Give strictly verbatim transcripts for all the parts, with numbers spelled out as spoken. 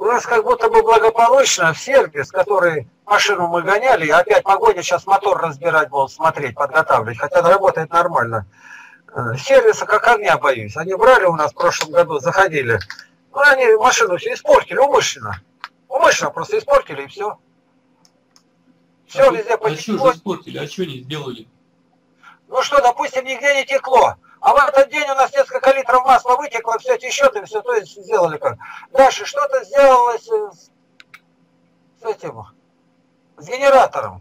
У нас как будто бы благополучно в сервис, который машину мы гоняли, и опять погода сейчас мотор разбирать будут, смотреть, подготавливать, хотя работает нормально. Сервиса как огня боюсь. Они брали у нас в прошлом году, заходили. Ну, они машину все испортили, умышленно. Умышленно просто испортили и все. Все а везде потекло. А что же испортили? А что не сделали? Ну что, допустим, нигде не текло. А в этот день у нас несколько литров масла вытекло, все течет, и все то есть сделали как. Дальше что-то сделалось с, с этим, с генератором.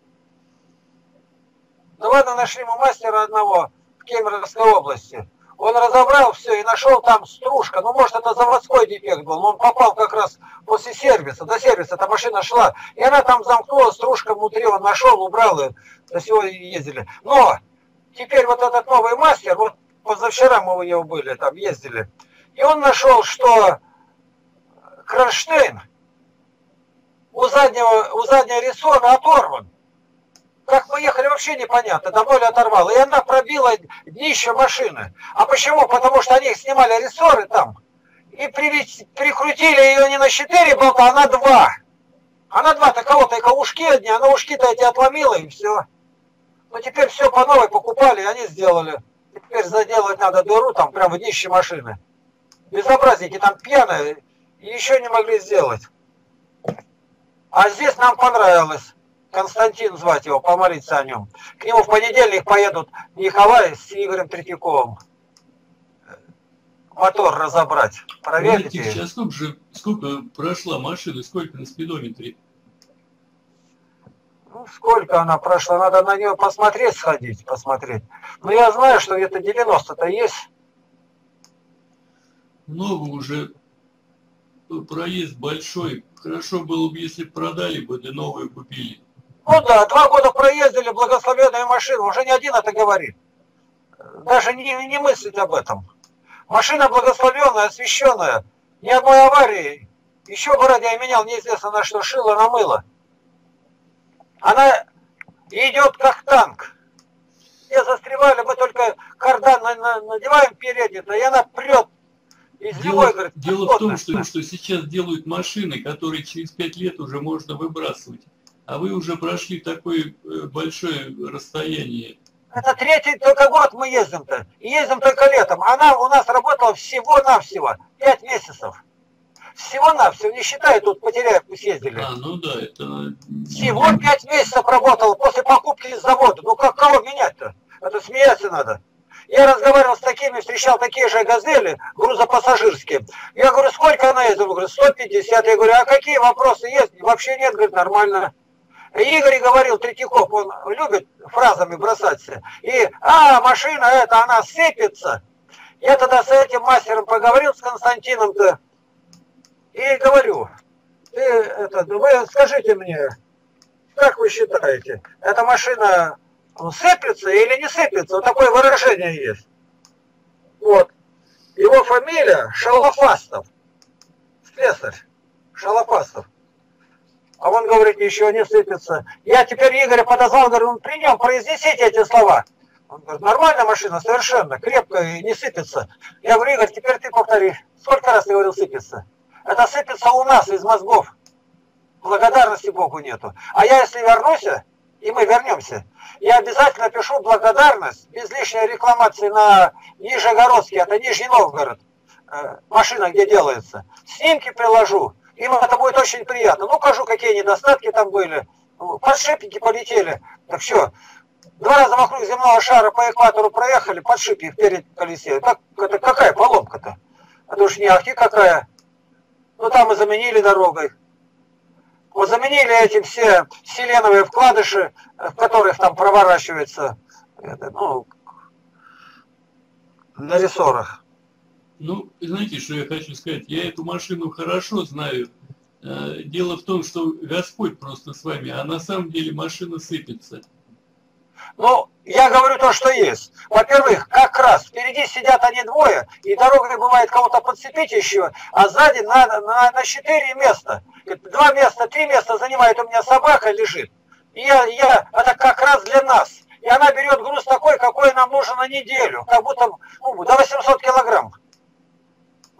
Ну ладно, нашли мы мастера одного в Кемеровской области. Он разобрал все и нашел там стружка. Ну, может, это заводской дефект был, но он попал как раз после сервиса. До сервиса эта машина шла. И она там замкнула, стружка внутри, он нашел, убрал, и до сего ездили. Но теперь вот этот новый мастер, вот позавчера мы у него были, там ездили, и он нашел, что кронштейн у заднего, у заднего рессора оторван. Как мы ехали, вообще непонятно, до боли оторвало. И она пробила днище машины. А почему? Потому что они снимали рессоры там и прикрутили ее не на четыре болта, а на два. А на два-то кого-то только ушки одни, а на ушки-то эти отломило, и все. Ну теперь все по новой покупали, и они сделали. Теперь заделать надо дыру там прямо в днище машины. Безобразники там пьяные, и еще не могли сделать. А здесь нам понравилось. Константин звать его, помолиться о нем. К нему в понедельник поедут Николай с Игорем Третьяковым. Мотор разобрать. Проверите. Сейчас сколько же, сколько прошла машина, сколько на спидометре? Ну, сколько она прошла, надо на нее посмотреть, сходить, посмотреть. Но я знаю, что где-то девяносто-то есть. Много уже, проезд большой. Хорошо было бы, если продали бы, да новую купили. Ну да, два года проездили, благословенная машина, уже не один это говорит. Даже не, не мыслить об этом. Машина благословенная, освященная, ни одной аварии. Еще в городе я менял неизвестно на что, шило на мыло. Она идет как танк. Все застревали, мы только кардан надеваем передний-то, и она прет. Из дело любой, говорит, дело в том, что, что сейчас делают машины, которые через пять лет уже можно выбрасывать. А вы уже прошли такое большое расстояние. Это третий только год мы ездим-то. И ездим только летом. Она у нас работала всего-навсего пять месяцев. Всего-навсего, не считая тут Потеряевку съездили. А, ну да, это... Всего пять месяцев работала после покупки из завода. Ну как кого менять-то? Это смеяться надо. Я разговаривал с такими, встречал такие же газели, грузопассажирские. Я говорю, сколько она ездила? Говорю, сто пятьдесят. Я говорю, а какие вопросы есть? Вообще нет, говорит, нормально. Игорь говорил, Третьяков, он любит фразами бросаться. И, а, машина эта, она сыпется. Я тогда с этим мастером поговорил, с Константином-то, и говорю, ты, это, вы скажите мне, как вы считаете, эта машина сыпется или не сыпется? Вот такое выражение есть. Вот. Его фамилия Шалопастов. Слесарь. Шалопастов. А он говорит, еще не сыпется. Я теперь Игоря подозвал, говорю, ну при нем произнесите эти слова. Он говорит, нормальная машина, совершенно, крепкая и не сыпется. Я говорю, Игорь, теперь ты повтори. Сколько раз ты говорил сыпется? Это сыпется у нас из мозгов. Благодарности Богу нету. А я если вернусь, и мы вернемся, я обязательно пишу благодарность, без лишней рекламации на Нижегородске, это Нижний Новгород, машина где делается. Снимки приложу. Им это будет очень приятно. Ну, покажу, какие недостатки там были. Подшипники полетели. Так что, два раза вокруг земного шара по экватору проехали, подшипник вперед колесе. Так, это какая поломка-то? Это уж не ахти какая. Ну, там и заменили дорогой. Вот заменили эти все селеновые вкладыши, в которых там проворачивается, это, ну, на рессорах. Ну, знаете, что я хочу сказать? Я эту машину хорошо знаю. Дело в том, что Господь просто с вами, а на самом деле машина сыпется. Ну, я говорю то, что есть. Во-первых, как раз впереди сидят они двое, и дорога бывает кого-то подцепить еще, а сзади на, на, на четыре места. Два места, три места занимает у меня собака, лежит. И я, я, это как раз для нас. И она берет груз такой, какой нам нужен на неделю. Как будто ну, до восьмисот килограмм.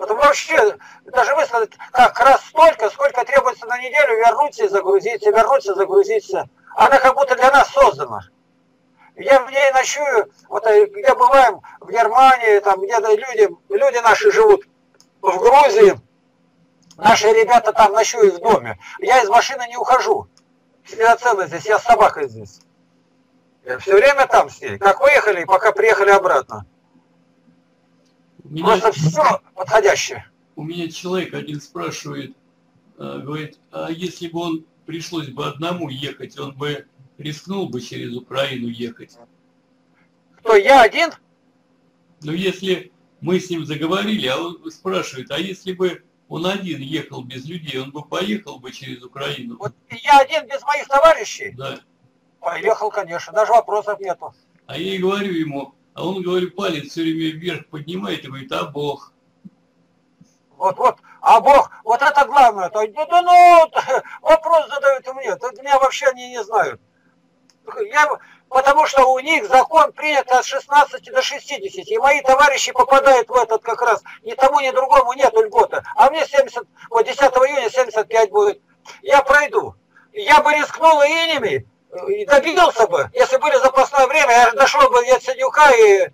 Вот вообще, даже высказать как раз столько, сколько требуется на неделю вернуться и загрузиться, вернуться, загрузиться. Она как будто для нас создана. Я в ней ночую, вот где бываем, в Германии, там где люди, люди наши живут в Грузии, наши ребята там ночуют в доме. Я из машины не ухожу. Всегда целый здесь, я с собакой здесь. Я все время там с ней. Как выехали, пока приехали обратно. Меня, просто все подходящее. У меня человек один спрашивает, говорит, а если бы он пришлось бы одному ехать, он бы рискнул бы через Украину ехать? Кто, я один? Ну, если мы с ним заговорили, а он спрашивает, а если бы он один ехал без людей, он бы поехал бы через Украину? Вот я один без моих товарищей? Да. Поехал, конечно, даже вопросов нету. А я и говорю ему, а он, говорю, палец все время вверх поднимает и говорит, а Бог? Вот, вот, а Бог, вот это главное. То, да, ну, вопрос задают мне, то меня вообще они не знают. Я, потому что у них закон принят от шестнадцати до шестидесяти, и мои товарищи попадают в этот как раз. Ни тому, ни другому нету льготы. А мне семьдесят, вот десятого июня семьдесят пять будет. Я пройду. Я бы рискнул и иными, и добился бы, если были запасное время, я дошел бы от Сидюка и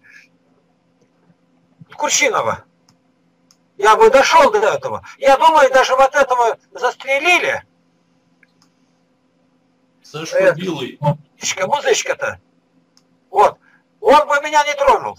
Курчинова. Я бы дошел до этого. Я думаю, даже вот этого застрелили. Сашку э, Билый. Музычка, музычка-то. Вот. Он бы меня не тронул.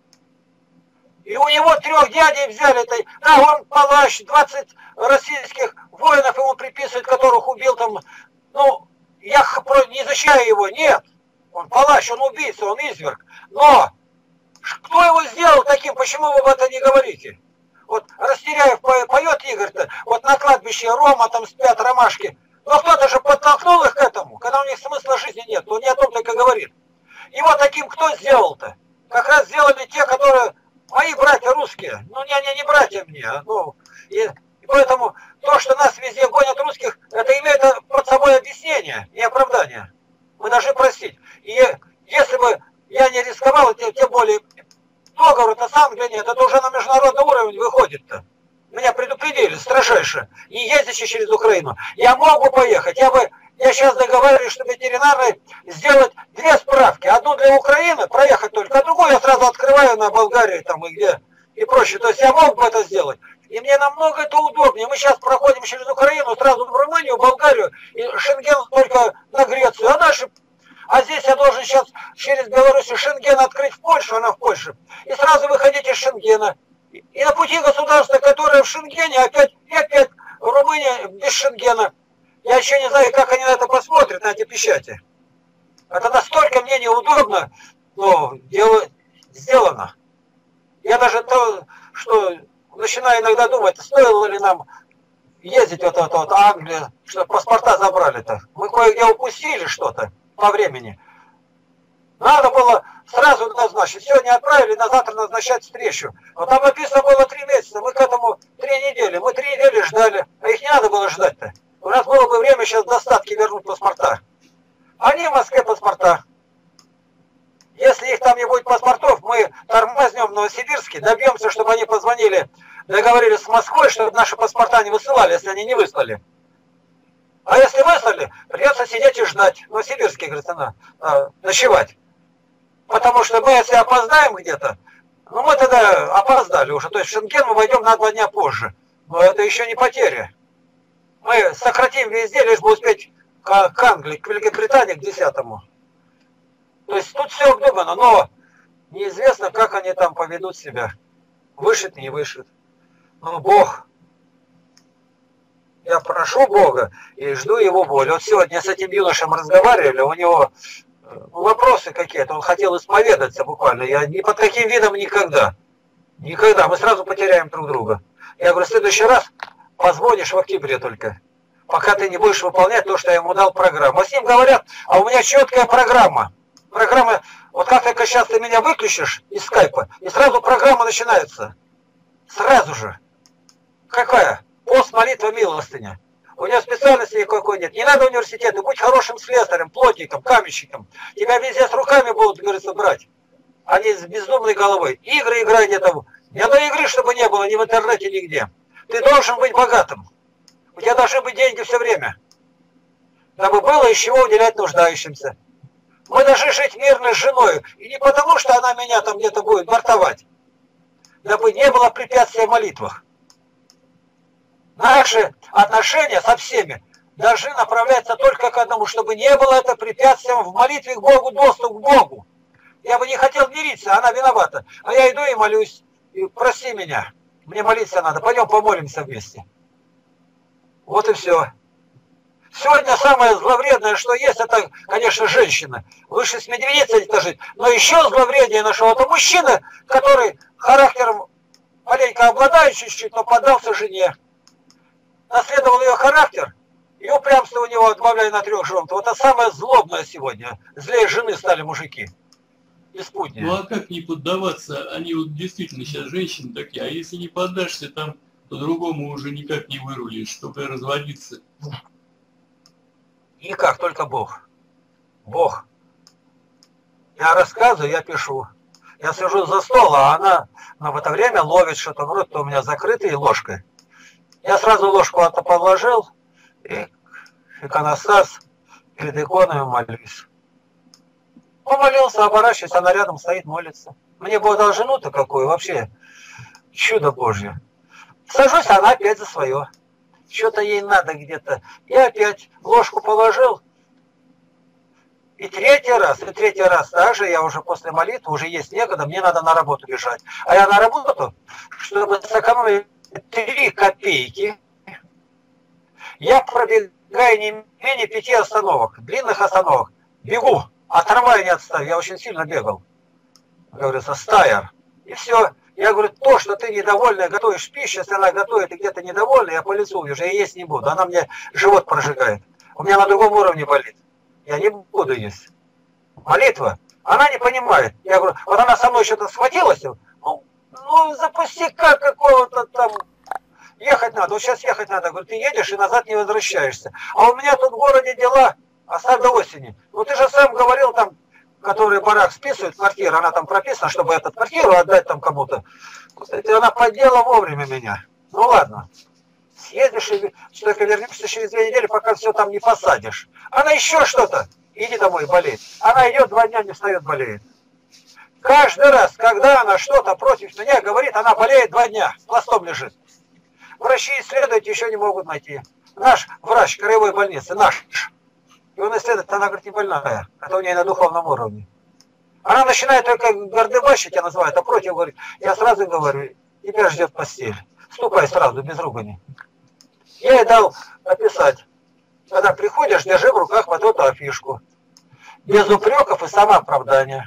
И у него трех дядей взяли. -то. Да, он палач, двадцать российских воинов ему приписывают, которых убил там. Ну, я не защищаю его, нет. Он палач, он убийца, он изверг. Но кто его сделал таким, почему вы об этом не говорите? Вот Растеряев поет, Игорь-то, вот на кладбище Рома, там спят ромашки. Но кто-то же подтолкнул их к этому, когда у них смысла жизни нет, он не о том только говорит. Его таким кто сделал-то? Как раз сделали те, которые, мои братья русские, ну не, не, не братья мне, ну, и, и поэтому то, что нас везде гонят русских, это имеет под собой объяснение и оправдание. Мы должны простить. И если бы я не рисковал, тем, тем более, договор-то с Англией нет, это уже на международный уровень выходит-то. Меня предупредили строжайше, не ездящий через Украину. Я мог бы поехать, я бы, я сейчас договариваюсь, что ветеринарной сделать две справки. Одну для Украины, проехать только, а другую я сразу открываю на Болгарии там и где, и проще. То есть я мог бы это сделать. И мне намного это удобнее. Мы сейчас проходим через Украину, сразу в Румынию, Болгарию, и Шенген только на Грецию. А дальше, а здесь я должен сейчас через Белоруссию Шенген открыть в Польшу, она в Польше, и сразу выходить из Шенгена. И на пути государства, которое в Шенгене, опять, и опять Румыния без Шенгена. Я еще не знаю, как они на это посмотрят, на эти печати. Это настолько мне неудобно, но дело сделано. Я даже то, что начинаю иногда думать, стоило ли нам ездить вот это вот Англия, что паспорта забрали-то. Мы кое-где упустили что-то по времени. Надо было сразу назначить. Сегодня отправили, на завтра назначать встречу. Но там написано было три месяца, мы к этому три недели. Мы три недели ждали, а их не надо было ждать-то. У нас было бы время сейчас достатки вернуть паспорта. Они в Москве паспорта. Если их там не будет паспортов, мы тормознем в Новосибирске, добьемся, чтобы они позвонили, договорились с Москвой, чтобы наши паспорта не высылали, если они не выслали. А если выслали, придется сидеть и ждать. В Новосибирске, говорится, на, ночевать. Потому что мы, если опоздаем где-то, ну мы тогда опоздали уже. То есть в Шенген мы войдем на два дня позже. Но это еще не потеря. Мы сократим везде, лишь бы успеть к, к Англии, к Великобритании, к десятому. То есть тут все обдумано, но неизвестно, как они там поведут себя. Вышит, не вышит. Ну, Бог. Я прошу Бога и жду Его воли. Вот сегодня с этим юношем разговаривали, у него вопросы какие-то, он хотел исповедаться буквально. Я ни под каким видом никогда. Никогда. Мы сразу потеряем друг друга. Я говорю, в следующий раз позвонишь в октябре только. Пока ты не будешь выполнять то, что я ему дал программу. А с ним говорят, а у меня четкая программа. Программа, вот как только сейчас ты меня выключишь из скайпа, и сразу программа начинается. Сразу же. Какая? Пост, молитва, милостыня. У него специальности никакой нет. Не надо университета, будь хорошим слесарем, плотником, каменщиком. Тебя везде с руками будут, говорится, брать. А не с бездумной головой. Игры играй где-то Ни одной игры, чтобы не было ни в интернете, нигде. Ты должен быть богатым. У тебя должны быть деньги все время. Дабы было из чего уделять нуждающимся. Мы должны жить мирно с женой. И не потому, что она меня там где-то будет бортовать. Дабы не было препятствия в молитвах. Наши отношения со всеми должны направляться только к одному, чтобы не было это препятствием в молитве к Богу, доступ к Богу. Я бы не хотел мириться, она виновата. А я иду и молюсь. И прости меня, мне молиться надо. Пойдем помолимся вместе. Вот и все. Сегодня самое зловредное, что есть, это, конечно, женщина. Лучше с медведицей жить. Но еще зловреднее нашел, это мужчина, который характером маленько обладает чуть-чуть, но поддался жене. Наследовал ее характер, и упрямство у него, добавляя на трех жен. Вот это самое злобное сегодня. Злее жены стали мужики. Беспутнее. Ну а как не поддаваться? Они вот действительно сейчас женщины такие. А если не поддашься, там по-другому уже никак не вырулишь, только разводиться. Никак, только Бог. Бог. Я рассказываю, я пишу. Я сижу за стол, а она в это время ловит что-то. Рот-то у меня закрытый ложкой. Я сразу ложку это подложил, и иконостас перед иконой молюсь. Помолился, оборачиваюсь, она рядом стоит, молится. Мне Бог дал жену-то какую, вообще чудо Божье. Сажусь, она опять за свое. Что-то ей надо где-то. Я опять ложку положил. И третий раз, и третий раз также я уже после молитвы, уже есть некогда, мне надо на работу бежать. А я на работу, чтобы сэкономить три копейки, я пробегаю не менее пяти остановок, длинных остановок. Бегу, а трамвай не отставил, я очень сильно бегал. Говорится, стайер. И все. Я говорю, то, что ты недовольная, готовишь пищу, если она готовит и где-то недовольна, я по лицу уже я есть не буду. Она мне живот прожигает. У меня на другом уровне болит. Я не буду есть. Молитва. Она не понимает. Я говорю, вот она со мной что-то схватилась. Ну, ну за пустяка какого-то там. Ехать надо. Вот сейчас ехать надо. Говорю, ты едешь и назад не возвращаешься. А у меня тут в городе дела. Оставь до осени. Ну ты же сам говорил там, который барак списывает, квартиру, она там прописана, чтобы эту квартиру отдать там кому-то. Кстати, она поддела вовремя меня. Ну ладно. Съездишь и только вернешься через две недели, пока все там не посадишь. Она еще что-то. Иди домой, болеет. Она идет, два дня не встает, болеет. Каждый раз, когда она что-то против меня говорит, она болеет два дня, пластом лежит. Врачи исследовать еще не могут найти. Наш врач краевой больницы, наш. И он исследует, она говорит, не больная. Это у нее на духовном уровне. Она начинает только гордыбащить, я называю, а против говорит. Я сразу говорю, тебя ждет постель. Ступай сразу, без ругани. Я ей дал написать. Когда приходишь, держи в руках вот эту афишку. Без упреков и самооправдания.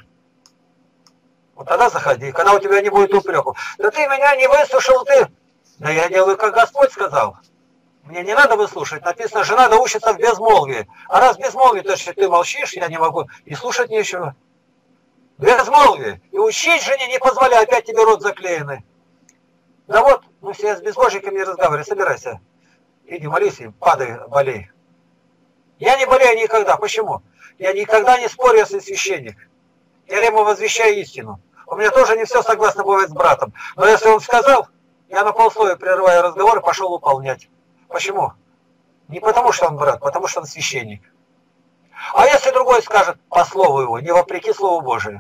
Вот тогда заходи, когда у тебя не будет упреков. Да ты меня не выслушал, ты. Да я делаю, как Господь сказал. Мне не надо выслушать. Написано, жена научится в безмолвии. А раз в безмолвии, то что ты молчишь, я не могу. И слушать нечего. Безмолвие. И учить жене не позволяй, опять тебе рот заклеенный. Да вот, мы все с безбожниками не разговариваем. Собирайся. Иди молись и падай, болей. Я не болею никогда. Почему? Я никогда не спорю, если священник. Я ему возвещаю истину. У меня тоже не все согласно бывает с братом. Но если он сказал, я на полслоя прерываю разговор и пошел выполнять. Почему? Не потому, что он брат, потому что он священник. А если другой скажет по слову его, не вопреки Слову Божию?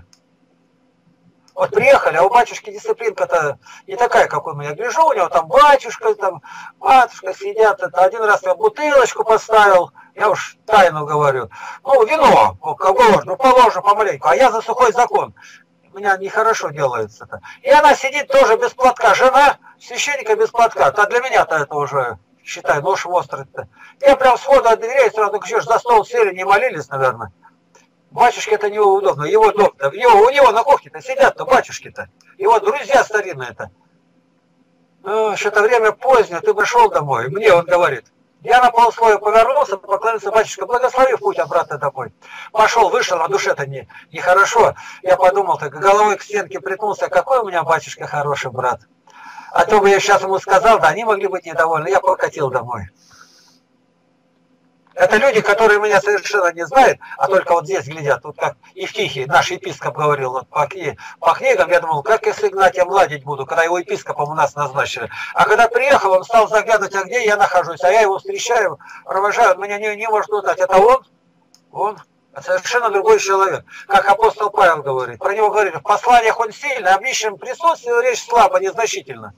Вот приехали, а у батюшки дисциплинка-то не такая, как у меня. Гляжу, у него там батюшка, там матушка сидят. Это один раз я бутылочку поставил, я уж тайну говорю. Ну, вино, положено, ну, положено помаленьку, а я за сухой закон. У меня нехорошо делается-то. И она сидит тоже без платка. Жена священника без платка. А для меня-то это уже, считай, нож острый-то. Я прям сходу от дверей сразу кричишь, за стол сели, не молились, наверное. Батюшке это неудобно, его дом-то, у него, у него на кухне-то сидят-то батюшки-то, его друзья старинные-то. Ну, что-то время позднее, ты бы шел домой, мне он говорит. Я на полслоя повернулся, поклонился, батюшка, благослови в путь обратно домой. Пошел, вышел, на душе-то не, нехорошо. Я подумал, так головой к стенке притнулся, какой у меня батюшка хороший брат. А то бы я сейчас ему сказал, да, они могли быть недовольны, я покатил домой. Это люди, которые меня совершенно не знают, а только вот здесь глядят. Вот как Евтихий, наш епископ, говорил вот по, кни... по книгам, я думал, как если Игнатия младить буду, когда его епископом у нас назначили. А когда приехал, он стал заглядывать, а где я нахожусь, а я его встречаю, провожаю, он меня не, не может узнать. Это он? Он? Совершенно другой человек. Как апостол Павел говорит. Про него говорили, в посланиях он сильный, а в личном присутствии речь слабо, незначительно.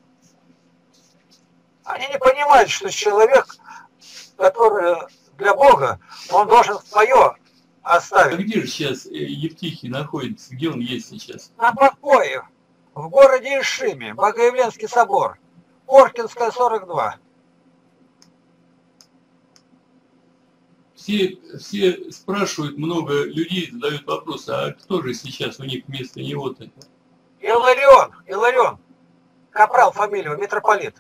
Они не понимают, что человек, который для Бога, он должен свое оставить. А где же сейчас Евтихий находится? Где он есть сейчас? На покое. В городе Ишиме. Богоявленский собор. Поркинская, сорок два. Все, все спрашивают, много людей задают вопросы, а кто же сейчас у них вместо него-то? Иларион. Иларион. Капрал фамилию, митрополит.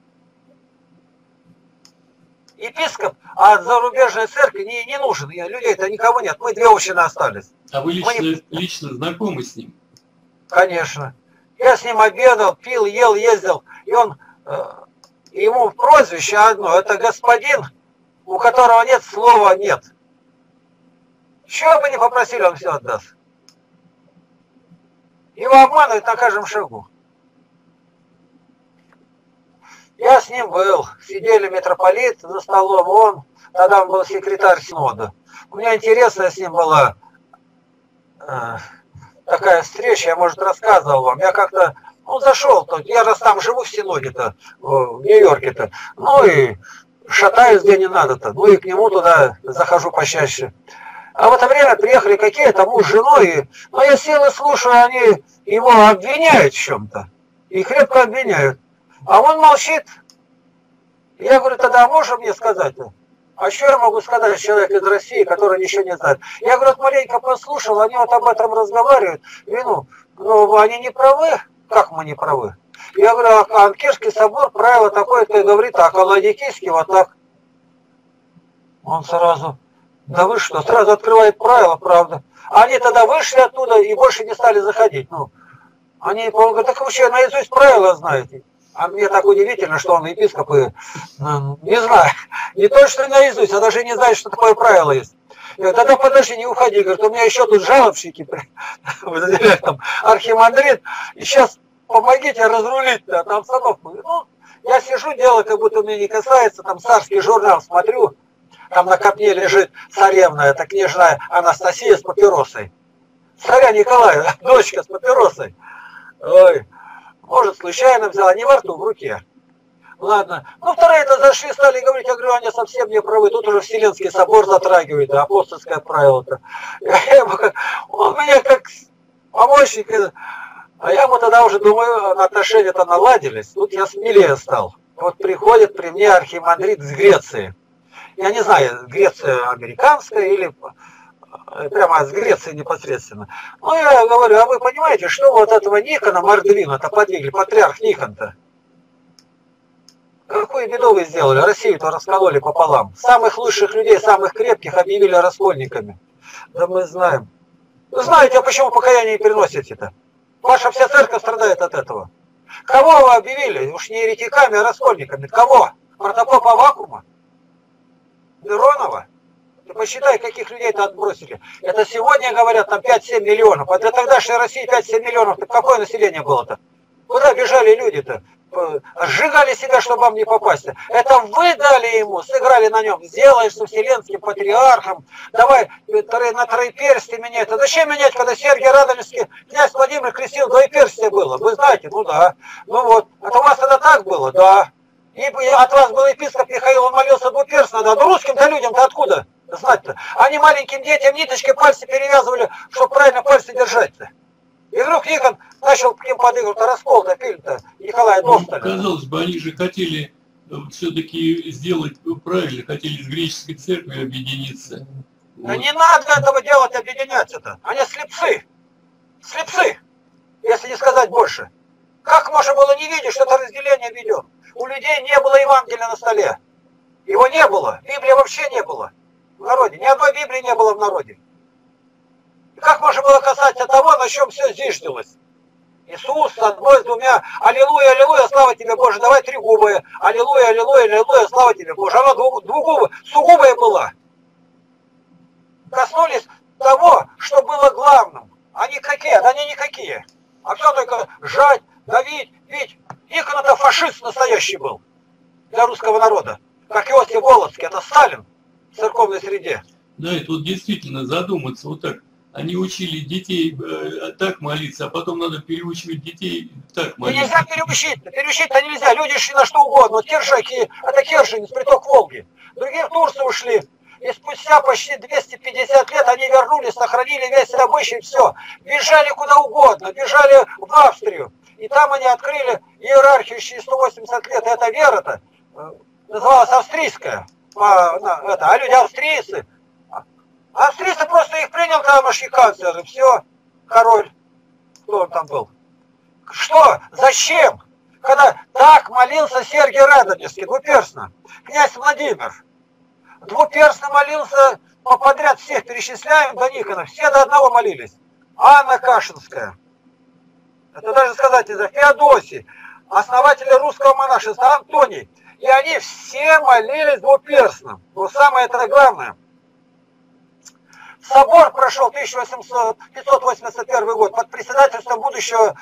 Епископ, а зарубежная церковь не, не нужен, людей-то никого нет, мы две общины остались. А вы лично, не... лично знакомы с ним? Конечно. Я с ним обедал, пил, ел, ездил, и он, э, ему прозвище одно, это господин, у которого нет слова нет. Чего бы ни попросили, он все отдаст. Его обманывают на каждом шагу. Я с ним был, сидели митрополит за столом, он, тогда он был секретарь синода. У меня интересная с ним была э, такая встреча, я, может, рассказывал вам. Я как-то, ну, зашел, -то, я раз там живу в синоде-то, в Нью-Йорке-то, ну и шатаюсь где не надо-то, ну и к нему туда захожу почаще. А в это время приехали какие-то муж с женой, и, ну, я сел и слушаю, они его обвиняют в чем-то, и крепко обвиняют. А он молчит. Я говорю, тогда можно мне сказать-то? А что я могу сказать человек из России, который ничего не знает? Я, говорю, маленько послушал, они вот об этом разговаривают. И, ну, ну, они не правы. Как мы не правы? Я говорю, а Анкерский собор, правило такое-то, и говорит так, а Ладикийский вот так. Он сразу, да вы что, сразу открывает правила, правда. Они тогда вышли оттуда и больше не стали заходить. Ну, они, он говорит, так вы что, наизусть правила знаете? А мне так удивительно, что он епископ и, ну, не знаю, не то, что наизусть, а даже не знает, что такое правило есть. Я говорю, тогда подожди, не уходи. Говорит, у меня еще тут жалобщики, там, архимандрит, и сейчас помогите разрулить там обстановку. Ну, я сижу, делаю, как будто меня не касается, там царский журнал смотрю, там на копне лежит царевна, это княжна Анастасия с папиросой. Царя Николая, дочка с папиросой. Ой. Может, случайно взяла, не во рту, в руке. Ладно. Ну, вторые-то зашли, стали говорить, я говорю, они совсем не правы. Тут уже Вселенский собор затрагивает, да, апостольское правило-то. Он меня как помощник. А я ему тогда уже думаю, отношения-то наладились. Тут я смелее стал. Вот приходит при мне архимандрит с Греции. Я не знаю, Греция американская или... прямо с Греции непосредственно. Ну, я говорю, а вы понимаете, что вот этого Никона Мордвина-то подвигли, патриарх Никон-то? Какую беду вы сделали? Россию-то раскололи пополам. Самых лучших людей, самых крепких объявили раскольниками. Да мы знаем. Вы знаете, а почему покаяние не переносите-то? Ваша вся церковь страдает от этого. Кого вы объявили? Уж не еретиками, а раскольниками. Кого? Протопопа Аввакума? Миронова? Ты посчитай, каких людей-то отбросили. Это сегодня, говорят, там пять-семь миллионов. А для тогдашней России пять-семь миллионов. Так какое население было-то? Куда бежали люди-то? Сжигали себя, чтобы вам не попасть. Это вы дали ему, сыграли на нем. Сделаешься вселенским патриархом. Давай на троеперстие менять. А зачем менять, когда Сергий Радонежский, князь Владимир крестил, двоеперстие было? Вы знаете? Ну да. Ну вот. Это у вас тогда так было? Да. И от вас был епископ Михаил, он молился двуперстно. Да. Ну русским-то людям-то откуда знать-то? Они маленьким детям ниточкой пальцы перевязывали, чтобы правильно пальцы держать-то. И вдруг Никон начал к ним подыгрывать, а раскол-то пили-то Николая Досталя. Ну, казалось бы, они же хотели все-таки сделать правильно, хотели с греческой церковью объединиться. Да вот. Не надо этого делать, объединяться-то. Они слепцы. Слепцы, если не сказать больше. Как можно было не видеть, что это разделение ведет? У людей не было Евангелия на столе. Его не было. Библии вообще не было в народе. Ни одной Библии не было в народе. Как можно было касаться того, на чем все зиждилось? Иисус с одной, с двумя. Аллилуйя, аллилуйя, слава тебе, Боже. Давай тригубые. Аллилуйя, аллилуйя, аллилуйя, слава тебе, Боже. Она двугубая, сугубая была. Коснулись того, что было главным. Они какие? Да они никакие. А все только жать, давить, бить. Никон-то фашист настоящий был для русского народа. Как Иосиф Волоцкий, это Сталин в церковной среде. Да, и тут действительно задуматься вот так. Они учили детей э, так молиться, а потом надо переучивать детей так молиться. И нельзя переучить, переучить-то нельзя. Люди шли на что угодно. Вот Киржаки, это Керченец, приток Волги. Другие в Турцию ушли. И спустя почти двести пятьдесят лет они вернулись, сохранили весь обычай, все. Бежали куда угодно, бежали в Австрию. И там они открыли иерархию через сто восемьдесят лет. Эта вера-то называлась австрийская. Это, а люди австрийцы. Австрийцы просто их принял тамошний канцлер, и все, король. Кто он там был? Что? Зачем? Когда так молился Сергий Радонежский, двуперстно. Князь Владимир. Двуперстно молился, подряд всех перечисляем до Никона. Все до одного молились. Анна Кашинская. Это даже сказать нельзя. Феодосий. Основатели русского монашества. Антоний. И они все молились двуперстно. Но самое это главное. Собор прошел тысяча пятьсот восемьдесят первый год под председательством будущего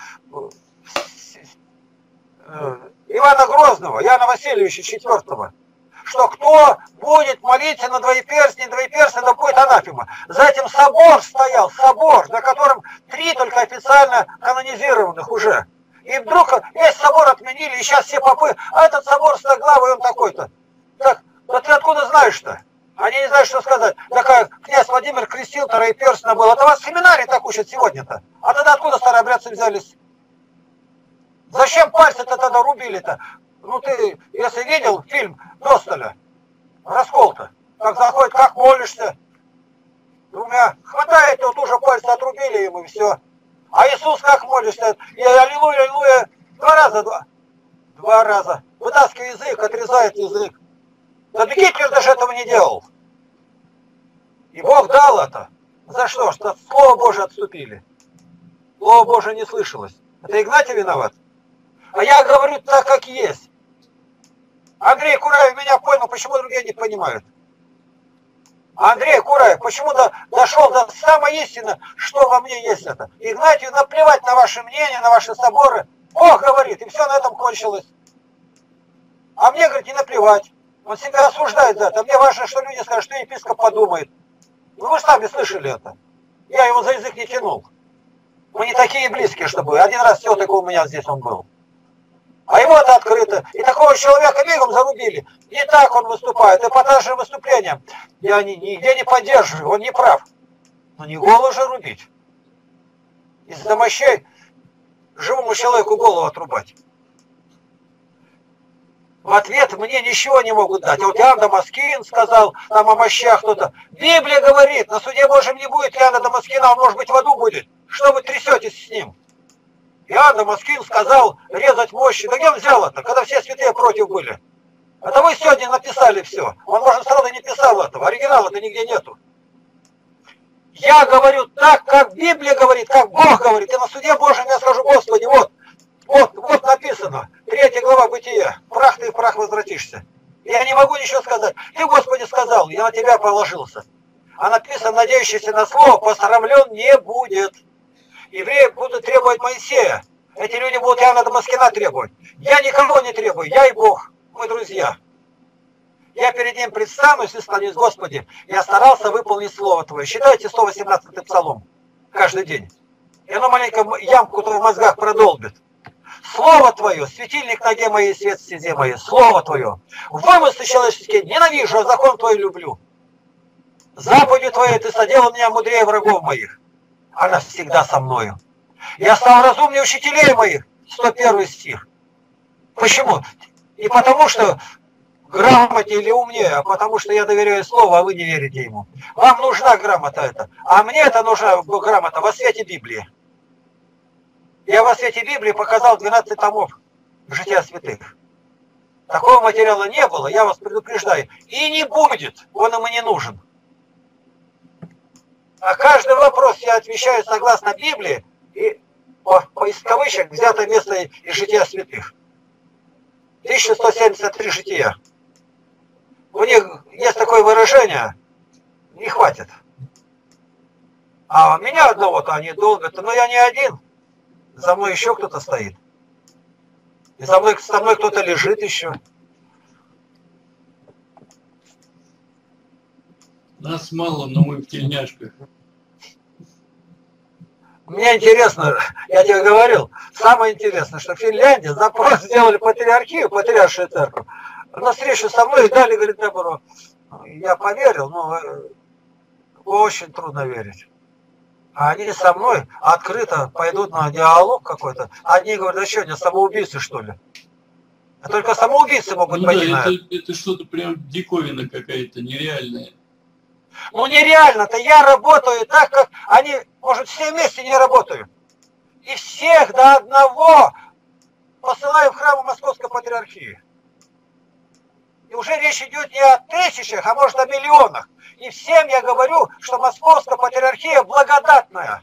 Ивана Грозного, Яна Васильевича четвёртого. Что кто будет молиться на двоеперстне, двоеперстне, да будет анафема. За этим собор стоял, собор, на котором три только официально канонизированных уже. И вдруг весь собор отменили, и сейчас все попы, а этот собор стоглавый, он такой-то. Так, да ты откуда знаешь-то? Они не знают, что сказать. Такая князь Владимир крестил, троеперстно был. Это вас в семинаре так учат сегодня-то. А тогда откуда старообрядцы взялись? Зачем пальцы-то тогда рубили-то? Ну ты, если видел фильм Досталя, Раскол-то, как заходит, как молишься, двумя, хватает, вот уже пальцы отрубили ему, и все. А Иисус как молишься? И аллилуйя, аллилуйя, два раза, два, два раза. Вытаскивает язык, отрезает язык. Да Гитлер даже этого не делал. И Бог дал это. За что? Что Слово Божие отступили. Слово Божие не слышалось. Это Игнатий виноват? А я говорю так, как есть. Андрей Кураев меня понял, почему другие не понимают. Андрей Кураев, почему до, дошел до самой истины, что во мне есть это. Игнатию наплевать на ваше мнение, на ваши соборы. Бог говорит, и все на этом кончилось. А мне, говорит, не наплевать. Он себя осуждает за это. А мне важно, что люди скажут, что епископ подумает. Ну вы же сами слышали это. Я его за язык не тянул. Мы не такие близкие, чтобы... Один раз все такое у меня здесь он был. А ему это открыто. И такого человека мигом зарубили. Не так он выступает. Эпатажным выступлением. Я ни, нигде не поддерживаю. Он не прав. Но не голову же рубить. Из-за мощей живому человеку голову отрубать. В ответ мне ничего не могут дать. А вот Иоанн Дамаскин сказал, там о мощах кто-то. Библия говорит, на суде Божьем не будет Иоанна Дамаскина, он может быть в аду будет. Что вы трясетесь с ним? Иоанн Дамаскин сказал резать мощи. Да где он взял это, когда все святые против были? Это вы сегодня написали все. Он, может, сразу не писал этого. Оригинала-то нигде нету. Я говорю так, как Библия говорит, как Бог говорит. И на суде Божьем я скажу, Господи, вот. Вот, вот написано, третья глава Бытия, прах ты в прах возвратишься. Я не могу ничего сказать. Ты, Господи, сказал, я на тебя положился. А написано, надеющийся на слово, посрамлен не будет. Евреи будут требовать Моисея. Эти люди будут Иоанна Дамаскина требовать. Я никого не требую, я и Бог, мы друзья. Я перед ним предстанусь и склонюсь, Господи, я старался выполнить слово Твое. Считайте сто восемнадцатый псалом каждый день. И оно маленько ямку-то в мозгах продолбит. Слово Твое, светильник ноге моей, свет в стезе моей, Слово Твое. Вымыслы человеческие ненавижу, а закон Твой люблю. Заповедью Твоей Ты соделал меня мудрее врагов моих. Она всегда со мною. Я стал разумнее учителей моих. сто первый стих. Почему? И потому что грамотнее или умнее, а потому что я доверяю Слову, а вы не верите ему. Вам нужна грамота эта, а мне это нужна грамота во свете Библии. Я во свете Библии показал двенадцать томов Жития святых. Такого материала не было, я вас предупреждаю. И не будет, он им и не нужен. А каждый вопрос я отвечаю согласно Библии. И по, по из кавычек взято место из жития святых. тысяча сто семьдесят три жития. У них есть такое выражение, не хватит. А меня одного-то они долго-то, но я не один. За мной еще кто-то стоит. И за мной, со мной кто-то лежит еще. Нас мало, но мы в тельняшках. Мне интересно, я тебе говорил, самое интересное, что в Финляндии запрос сделали патриархию, патриаршую церковь. На встречу со мной дали, говорит, добро. Я поверил, но очень трудно верить. А они со мной открыто пойдут на диалог какой-то. Одни говорят, да что, не самоубийцы, что ли? А только самоубийцы могут ну пойти да, на это. Это что-то прям диковина какая-то, нереальная. Ну нереально-то, я работаю так, как они, может, все вместе не работают. И всех до одного посылаю в храм Московской Патриархии. И уже речь идет не о тысячах, а может о миллионах. И всем я говорю, что Московская Патриархия благодатная.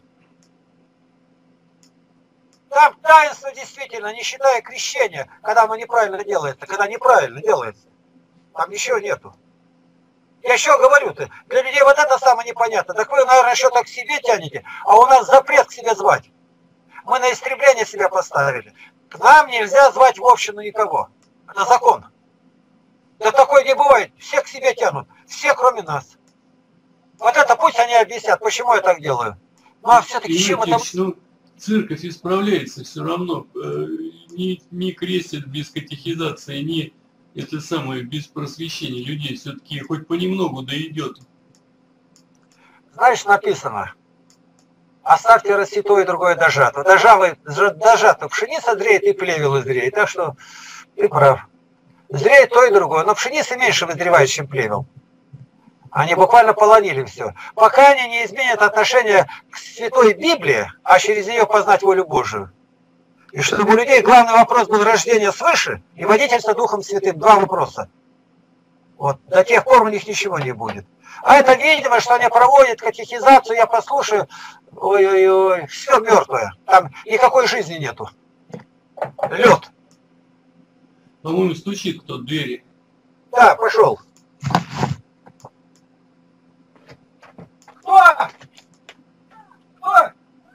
Там таинство действительно, не считая крещения, когда оно неправильно делается, когда неправильно делается. Там ничего нету. Я еще говорю-то, для людей вот это самое непонятно. Так вы, наверное, еще так к себе тянете, а у нас запрет к себе звать. Мы на истребление себя поставили. К нам нельзя звать в общину никого. Это закон. Да такое не бывает. Все к себе тянут. Все, кроме нас. Вот это пусть они объяснят, почему я так делаю. Ну а все-таки чем это... Ну, церковь исправляется все равно. Не, не крестят без катехизации, не... Это самое, без просвещения людей все-таки хоть понемногу да идет. Знаешь, написано, оставьте расти то и другое дожато. Дожавы, дожато пшеница зреет и плевел зреет. Так что ты прав. Зреет то и другое. Но пшеница меньше вызревает, чем плевел. Они буквально полонили все. Пока они не изменят отношение к Святой Библии, а через нее познать волю Божию. И чтобы у людей главный вопрос был рождение свыше и водительство Духом Святым. Два вопроса. Вот. До тех пор у них ничего не будет. А это видимо, что они проводят катехизацию, я послушаю, ой-ой-ой, все мертвое. Там никакой жизни нету. Лед. По-моему, стучит кто в двери. Да, пошел. Кто? Кто?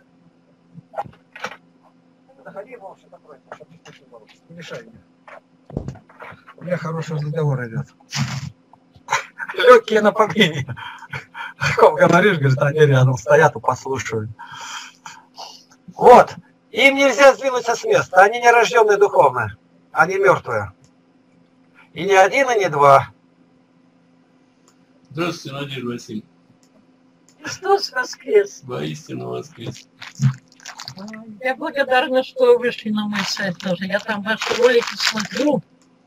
Заходи, молча, закрой, чтобы не слышно было. Не мешай мне. У меня хороший разговор идет. Легкие напоминания. Как говоришь, говорит, они рядом стоят и послушают. Вот. Им нельзя сдвинуться с места. Они не рожденные духовно. Они мертвые. И не один, и не два. Здравствуйте, Надежда Васильевна. Христос воскрес. Воистину воскрес. Я благодарна, что вы вышли на мой сайт тоже. Я там ваши ролики смотрю.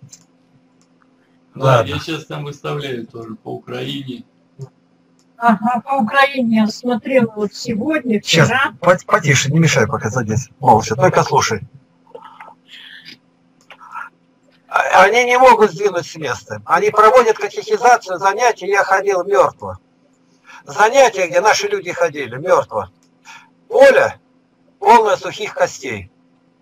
Да, я сейчас там выставляю тоже по Украине. Ага, по Украине я смотрела вот сегодня, вчера. Сейчас, потише, не мешай пока садись. Молча, только слушай. Они не могут сдвинуть с места. Они проводят катехизацию, занятия, я ходил мертво. Занятия, где наши люди ходили, мертво. Поле полное сухих костей.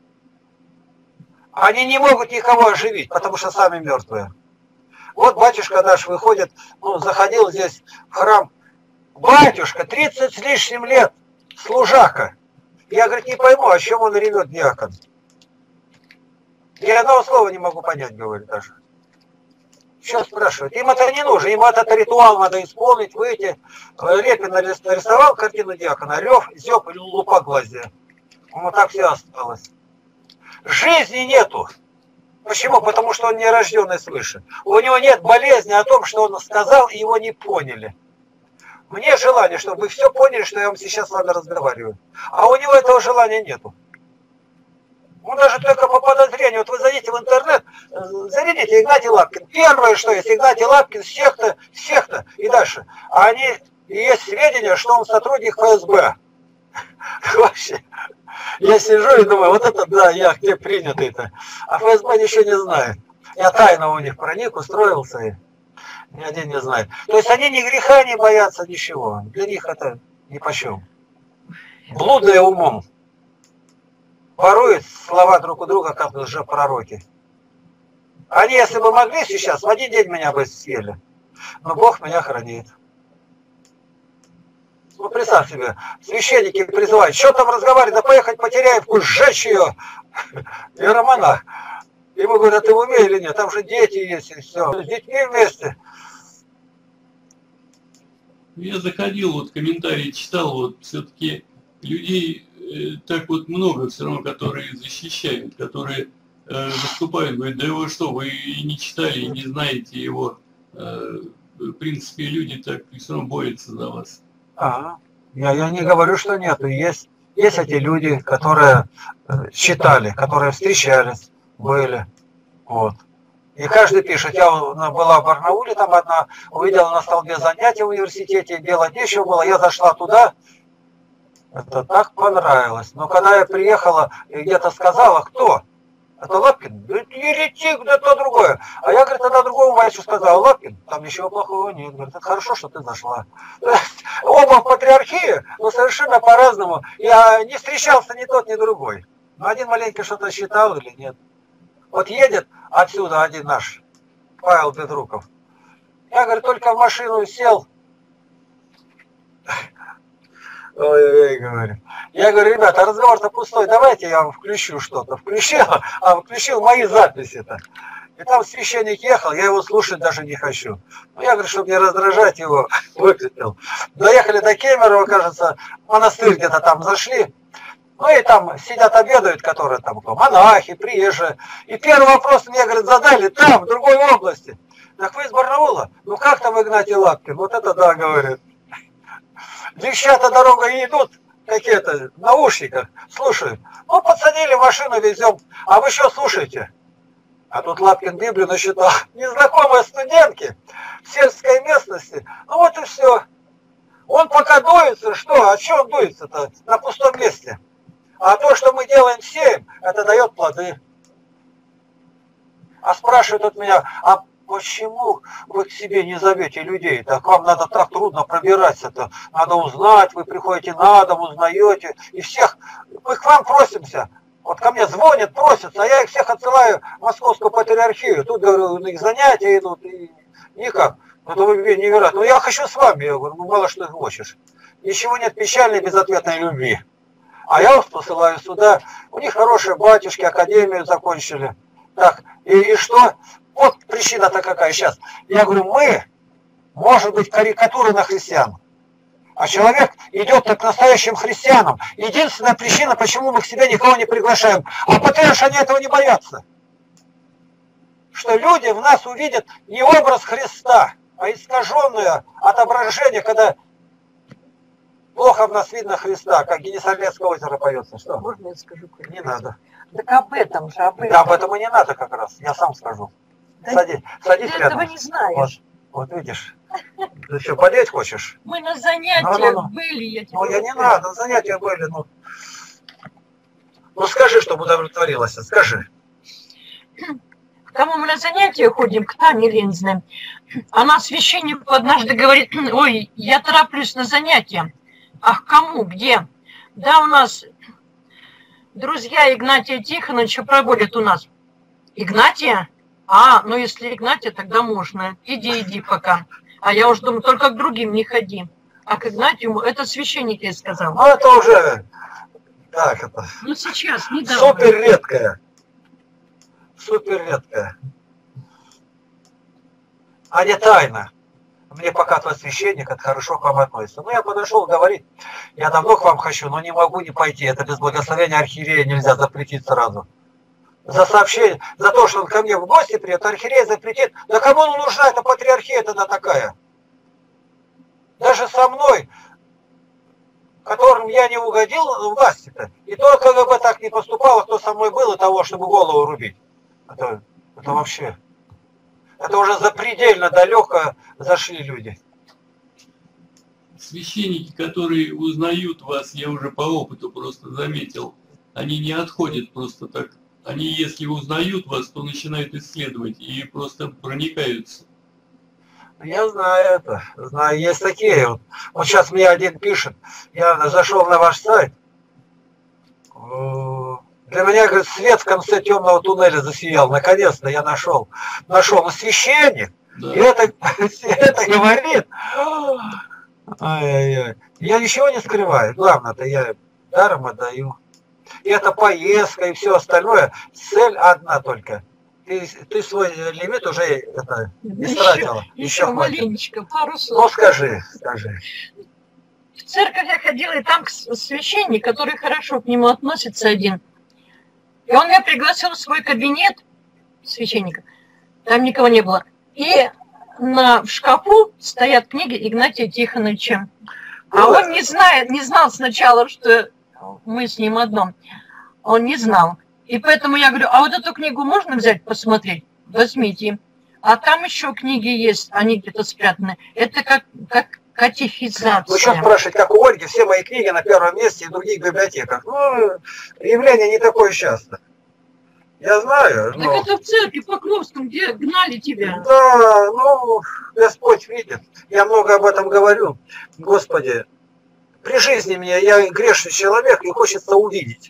Они не могут никого оживить, потому что сами мертвые. Вот батюшка наш выходит, ну, заходил здесь в храм. Батюшка, тридцать с лишним лет, служака. Я, говорит, не пойму, о чем он ревет, диакон. Я одного слова не могу понять, говорит даже. Что спрашивает? Им это не нужно, им этот ритуал надо исполнить, выйти. Репин нарисовал картину диакона, рев, зёб и лупа глазя. Вот так все осталось. Жизни нету. Почему? Потому что он не рожденный свыше. У него нет болезни о том, что он сказал, и его не поняли. Мне желание, чтобы вы все поняли, что я вам сейчас с вами разговариваю. А у него этого желания нету. Он даже только по подозрению, вот вы зайдите в интернет, зарядите Игнатий Лапкин. Первое, что есть, Игнатий Лапкин, секта, секта и дальше. А они, есть сведения, что он сотрудник ФСБ. Вообще. Я сижу и думаю, вот это да, я где принятый-то. А ФСБ ничего не знает. Я тайно у них проник, устроился и ни один не знает. То есть они ни греха не боятся, ничего. Для них это нипочем. Блудные умом. воруют слова друг у друга, как лжепророки. Они, если бы могли сейчас, в один день меня бы съели. Но Бог меня хранит. Ну, представь себе, священники призывают, что там разговаривать, да поехать Потеряевку, сжечь ее. Иеромонах. Ему говорят, ты в уме или нет? Там же дети есть и все. С детьми вместе. Я заходил, вот комментарии читал, вот все-таки людей э, так вот много все равно, которые защищают, которые э, выступают, говорят, да вы что, вы и не читали, и не знаете его. Э, в принципе, люди так все равно борются за вас. Ага. Я, я не говорю, что нету. Есть, есть эти люди, которые читали, которые встречались, были. Вот. И каждый пишет, я была в Барнауле, там одна, увидела на столбе занятия в университете, делать нечего было, я зашла туда, это так понравилось. Но когда я приехала и где-то сказала, кто? Это Лапкин? Да это еретик, да то другое. А я, говорит, тогда другому мальчику сказал, Лапкин, там ничего плохого нет. Говорит, это хорошо, что ты зашла. Оба в патриархии, но совершенно по-разному. Я не встречался ни тот, ни другой. Но один маленько что-то считал или нет. Вот едет отсюда один наш, Павел Петруков. Я, говорит, только в машину сел. Ой-ой-ой, говорю. Я говорю, ребята, разговор-то пустой, давайте я вам включу что-то. Включил, а включил мои записи-то. И там священник ехал, я его слушать даже не хочу. Ну, я говорю, чтобы не раздражать его, выключил. Доехали до Кемерово, кажется, монастырь где-то там зашли. Ну и там сидят, обедают, которые там монахи, приезжие. И первый вопрос мне, говорит, задали там, в другой области. Так вы из Барнаула? Ну как там Игнатий Лапкин? Вот это да, говорит. Девчата дорогой идут, какие-то в наушниках, слушают. Ну, подсадили машину, везем. А вы что слушаете? А тут Лапкин Библию насчитал. Незнакомые студентки в сельской местности. Ну вот и все. Он пока дуется, что? А что он дуется-то на пустом месте? А то, что мы делаем сеем, это дает плоды. А спрашивают от меня, а почему вы к себе не зовете людей? Так вам надо так трудно пробираться-то. Надо узнать, вы приходите на дом, узнаете. И всех, мы к вам просимся. Вот ко мне звонят, просятся, а я их всех отсылаю в Московскую патриархию. Тут, говорю, на их занятия идут, и никак. Это вы невероятно. Ну я хочу с вами. Я говорю, ну мало что ты хочешь. Ничего нет печальной безответной любви. А я вас посылаю сюда. У них хорошие батюшки, академию закончили. Так, и, и что? Вот причина-то какая сейчас. Я говорю, мы, может быть, карикатуры на христиан. А человек идет к настоящим христианам. Единственная причина, почему мы к себе никого не приглашаем. А патриарши они этого не боятся. Что люди в нас увидят не образ Христа, а искаженное отображение, когда плохо в нас видно Христа, как Генесарецкое озеро поется. Что? Можно я скажу? Не надо. Так об этом же, об этом. Да, об этом и не надо как раз. Я сам скажу. Да садись садись ты рядом. этого не знаешь. Вот, вот видишь. Ты что, подеть хочешь? Мы на занятиях ну, ну, ну. были. Я тебе Ну, я не надо, занятия были. Ну, ну скажи, чтобы удовлетворилась. Скажи. К кому мы на занятия ходим, к Тане Лензиной. Она священнику однажды говорит, ой, я тороплюсь на занятия. Ах, кому, где? Да, у нас друзья Игнатия Тихоновича проводят у нас. Игнатия? А, ну если Игнатия, тогда можно. Иди, иди пока. А я уже думаю, только к другим не ходи. А к Игнатию, это священник ей сказал. Ну это уже, так это. Ну сейчас, недавно. Супер редкая. Супер редкая. А не тайна. Мне пока твой священник, это хорошо к вам относится. Ну, я подошел говорить, я давно к вам хочу, но не могу не пойти. Это без благословения архиерея нельзя запретить сразу. За сообщение, за то, что он ко мне в гости придет, архиерей запретит. Да кому нужна эта патриархия тогда такая? Даже со мной, которым я не угодил власти-то, и только КГБ так не поступало, кто со мной был, и того, чтобы голову рубить. Это, это вообще... Это уже запредельно далеко зашли люди. Священники, которые узнают вас, я уже по опыту просто заметил, они не отходят просто так. Они, если узнают вас, то начинают исследовать и просто проникаются. Я знаю это. Знаю, есть такие. Вот, вот сейчас мне один пишет. Я зашел на ваш сайт. Для меня, говорит, свет в конце темного туннеля засиял. Наконец-то я нашел. Нашел. Но священник, да. И это, это говорит. Ай-яй-яй. Я ничего не скрываю. Главное-то я даром отдаю. И это поездка и все остальное. Цель одна только. Ты, ты свой лимит уже это, истратила. Еще, еще, еще маленечко, пару слов. Ну скажи, скажи. В церковь я ходила, и там священник, который хорошо к нему относится один. И он меня пригласил в свой кабинет священника. Там никого не было. И на, в шкафу стоят книги Игнатия Тихоновича. А он не знает, не знал сначала, что мы с ним одном. Он не знал. И поэтому я говорю, а вот эту книгу можно взять, посмотреть? Возьмите. А там еще книги есть, они где-то спрятаны. Это как, как катехизация. Ну, что спрашивать, как у Ольги, все мои книги на первом месте и в других библиотеках. Ну, явление не такое часто. Я знаю. Так но... это в церкви Покровском, где гнали тебя. Да, ну, Господь видит. Я много об этом говорю. Господи, при жизни мне, я грешный человек, и хочется увидеть.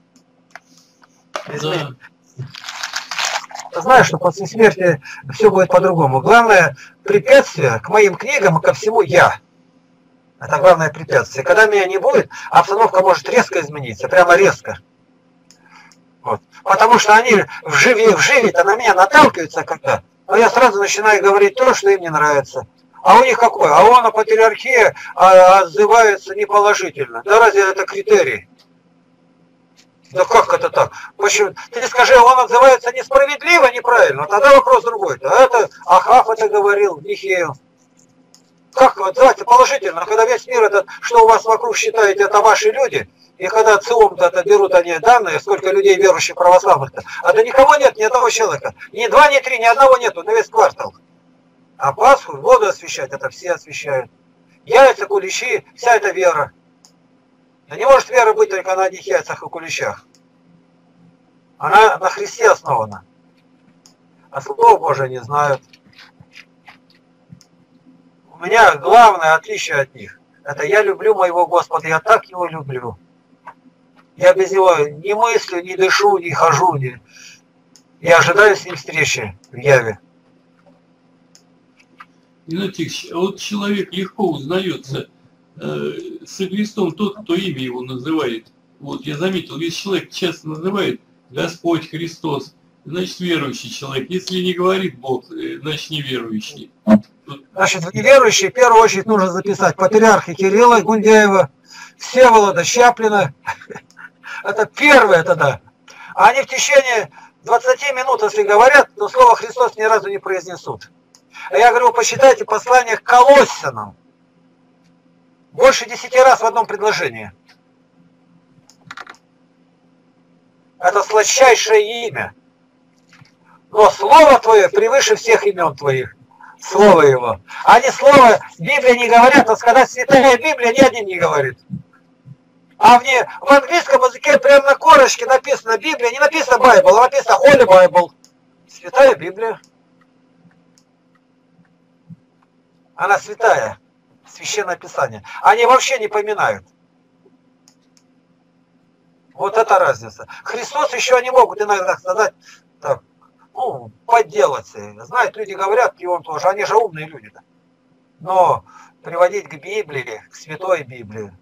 Да. Знаю, что после смерти все будет по-другому. Главное препятствие к моим книгам и ко всему я. Это главное препятствие. Когда меня не будет, обстановка может резко измениться, прямо резко. Вот. Потому что они вживе, вживе-то на меня наталкиваются когда. Но я сразу начинаю говорить то, что им не нравится. А у них какое? А он, патриархия, отзывается неположительно. Да разве это критерий? Да как это так? Почему? Ты скажи, он отзывается несправедливо, неправильно, тогда вопрос другой. А это Ахав это говорил, Михеил. Как отзываться положительно, когда весь мир этот, что у вас вокруг считаете, это ваши люди, и когда ЦИОМ-то это берут они данные, сколько людей верующих православных-то, а да никого нет, ни одного человека. Ни два, ни три, ни одного нету на весь квартал. А Пасху, воду освящать, это все освящают. Яйца, куличи, вся эта вера. Да не может вера быть только на одних яйцах и куличах. Она на Христе основана. А Слово Божие не знают. У меня главное отличие от них. Это я люблю моего Господа, я так его люблю. Я без него не мыслю, не дышу, не хожу. Не... Я ожидаю с ним встречи в Яве. Игнатий, вот человек легко узнается со Христом тот, кто имя его называет. Вот я заметил, весь человек часто называет Господь, Христос, значит верующий человек. Если не говорит Бог, значит неверующий. Значит, неверующий в первую очередь нужно записать патриарха Кирилла Гундяева, Всеволода Щаплина. Это первое тогда. А они в течение двадцати минут, если говорят, то слово Христос ни разу не произнесут. А я говорю, посчитайте послание к Колоссянам. Больше десяти раз в одном предложении. Это сладчайшее имя. Но слово твое превыше всех имен твоих. Слово его. Они слово Библия не говорят, а сказать святая Библия ни один не говорит. А в, не, в английском языке прямо на корочке написано Библия, не написано Bible, а написано Holy Bible. Святая Библия. Она святая. Священное Писание. Они вообще не поминают. Вот это разница. Христос еще они могут иногда сказать, так, ну, подделаться. Знают, люди говорят, и он тоже. Они же умные люди-то. Но приводить к Библии, к Святой Библии.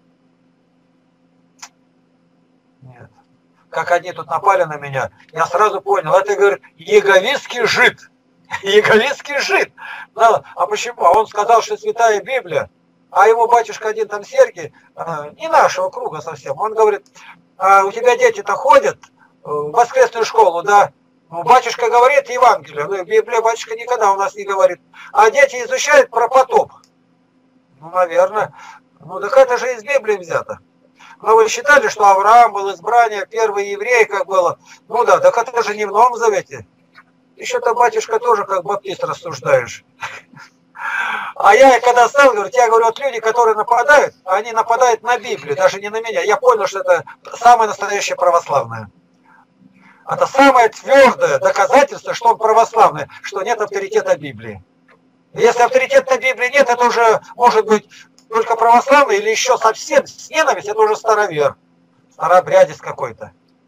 Нет. Как они тут напали на меня, я сразу понял, это, говорит, яговистский жид. Яговистский жид. Да, а почему? А он сказал, что Святая Библия. А его батюшка один там Сергий, не нашего круга совсем, он говорит, а у тебя дети-то ходят в воскресную школу, да? Ну, батюшка говорит Евангелие, но Библия батюшка никогда у нас не говорит. А дети изучают про потоп. Ну, наверное. Ну, так это же из Библии взято. Но вы считали, что Авраам был избрание, первый еврей, как было? Ну да, так это же не в Новом Завете. Еще-то, батюшка, тоже как баптист рассуждаешь. А я, когда стал, говорю, я говорю, вот люди, которые нападают, они нападают на Библию, даже не на меня. Я понял, что это самое настоящее православное. Это самое твердое доказательство, что он православный, что нет авторитета Библии. Если авторитета Библии нет, это уже может быть только православный или еще совсем с ненавистью, это уже старовер, старообрядец какой-то.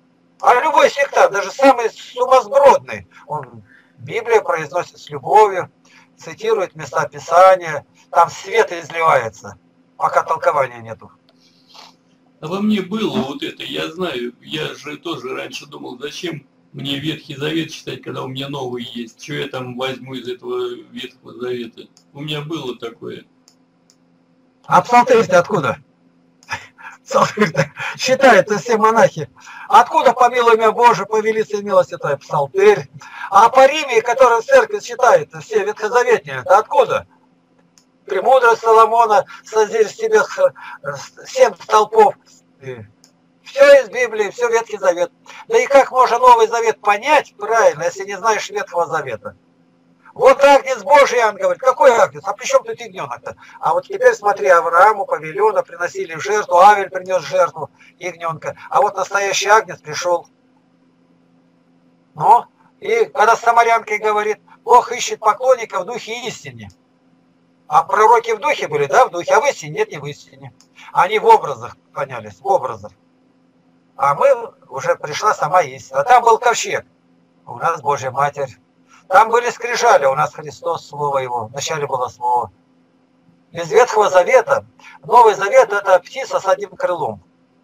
А любой сектант, даже самый сумасбродный, он Библию произносит с любовью, цитирует места Писания, там свет изливается, пока толкования нету. А во мне было вот это, я знаю, я же тоже раньше думал, зачем мне Ветхий Завет читать, когда у меня новый есть, что я там возьму из этого Ветхого Завета. У меня было такое. А псалтырь-то откуда? Псалтырь-то считают все монахи. Откуда, помилуй меня Боже, повелится и милость твоя, псалтырь? А по Риме, которые церковь считает, все ветхозаветные, это откуда? Премудрость Соломона, созерь в себе семь столпов. Все из Библии, все Ветхий Завет. Да и как можно Новый Завет понять правильно, если не знаешь Ветхого Завета? Вот агнец Божий, Иоанн говорит. Какой агнец? А при чем тут ягненок-то? А вот теперь смотри, Аврааму павильона приносили в жертву, Авель принес жертву ягненка. А вот настоящий агнец пришел. Ну, и когда с самарянкой говорит, Бог ищет поклонников в духе истине. А пророки в духе были, да, в духе, а в истине нет, не в истине. Они в образах понялись, в образах. А мы, уже пришла сама истина. А там был ковчег, у нас Божья Матерь. Там были скрижали, у нас Христос, Слово Его. Вначале было Слово. Без Ветхого Завета, Новый Завет – это птица с одним крылом.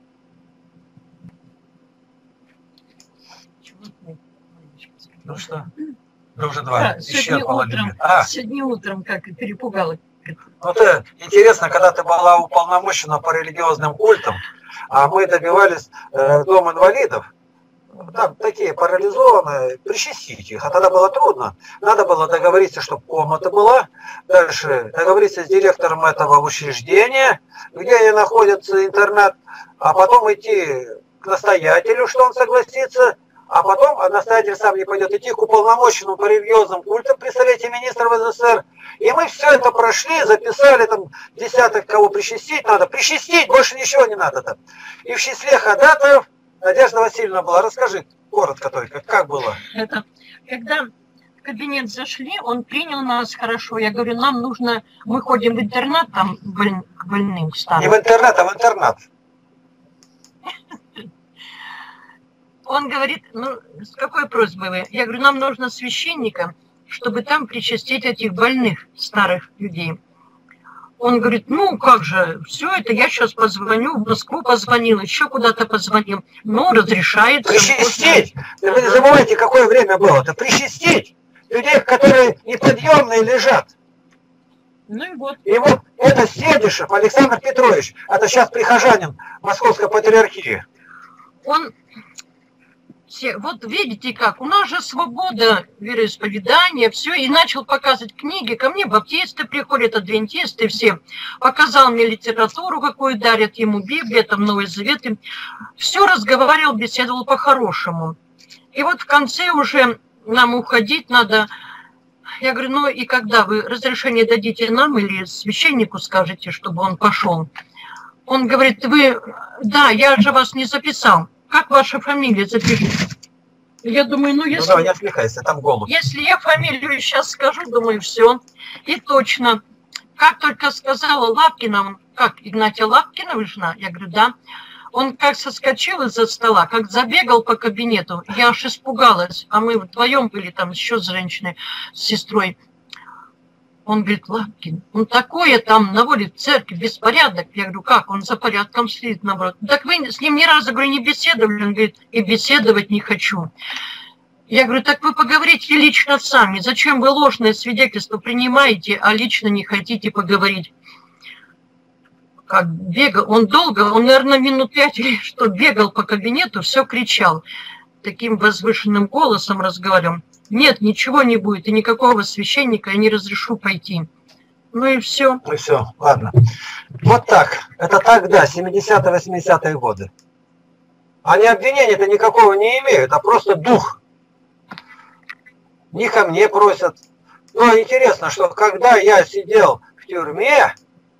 Ну что? Уже два. Да, сегодня утром, а. сегодня утром как перепугала. Вот это интересно, когда ты была уполномочена по религиозным культам, а мы добивались э, Дом инвалидов, там такие парализованные, причастить их, а тогда было трудно. Надо было договориться, чтобы комната была, дальше договориться с директором этого учреждения, где находится интернат, а потом идти к настоятелю, что он согласится, а потом настоятель сам не пойдет, идти к уполномоченному по религиозным культам при Совете Министров СССР. И мы все это прошли, записали там десяток, кого причастить надо. Причастить, больше ничего не надо там. И в числе ходатаев Надежда Васильевна была. Расскажи коротко только, как было? Это, когда в кабинет зашли, он принял нас хорошо. Я говорю, нам нужно, мы ходим в интернат, там боль, к больным старым. Не в интернат, а в интернат. Он говорит, ну, с какой просьбой вы? Я говорю, нам нужно священника, чтобы там причастить этих больных старых людей. Он говорит, ну, как же, все это, я сейчас позвоню, в Москву позвонил, еще куда-то позвонил. Ну, разрешается. Причастить! Можно... Вы не забывайте, какое время было-то. Причастить! Людей, которые неподъемные лежат. Ну и вот. И вот это Седишев Александр Петрович, это сейчас прихожанин Московской патриархии. Он... Вот видите как, у нас же свобода вероисповедания, все, и начал показывать книги, ко мне баптисты приходят, адвентисты, все, показал мне литературу, какую дарят ему, Библия, там Новый Завет, все разговаривал, беседовал по-хорошему. И вот в конце уже нам уходить надо, я говорю, ну и когда вы разрешение дадите нам или священнику скажете, чтобы он пошел? Он говорит, вы, да, я же вас не записал. Как ваша фамилия запишите? Я думаю, ну если... Ну да, не отвлекайся, там голубь. Если я фамилию сейчас скажу, думаю, все. И точно. Как только сказала Лапкина, он, как, Игнатия Лапкина жена? Я говорю, да. Он как соскочил из-за стола, как забегал по кабинету. Я аж испугалась. А мы вдвоем были там еще с женщиной, с сестрой. Он говорит, Лапкин, он такое там наводит в церкви, беспорядок. Я говорю, как? Он за порядком следит, наоборот. Так вы с ним ни разу, говорю, не беседовали? Он говорит, и беседовать не хочу. Я говорю, так вы поговорите лично сами. Зачем вы ложное свидетельство принимаете, а лично не хотите поговорить? Как бегал, он долго, он, наверное, минут пять или что, бегал по кабинету, все кричал. Таким возвышенным голосом разговаривал. Нет, ничего не будет, и никакого священника я не разрешу пойти. Ну и все. Ну и все, ладно. Вот так. Это тогда, семидесятые, восьмидесятые годы. Они обвинения-то никакого не имеют, а просто дух. Не ко мне просят. Но интересно, что когда я сидел в тюрьме,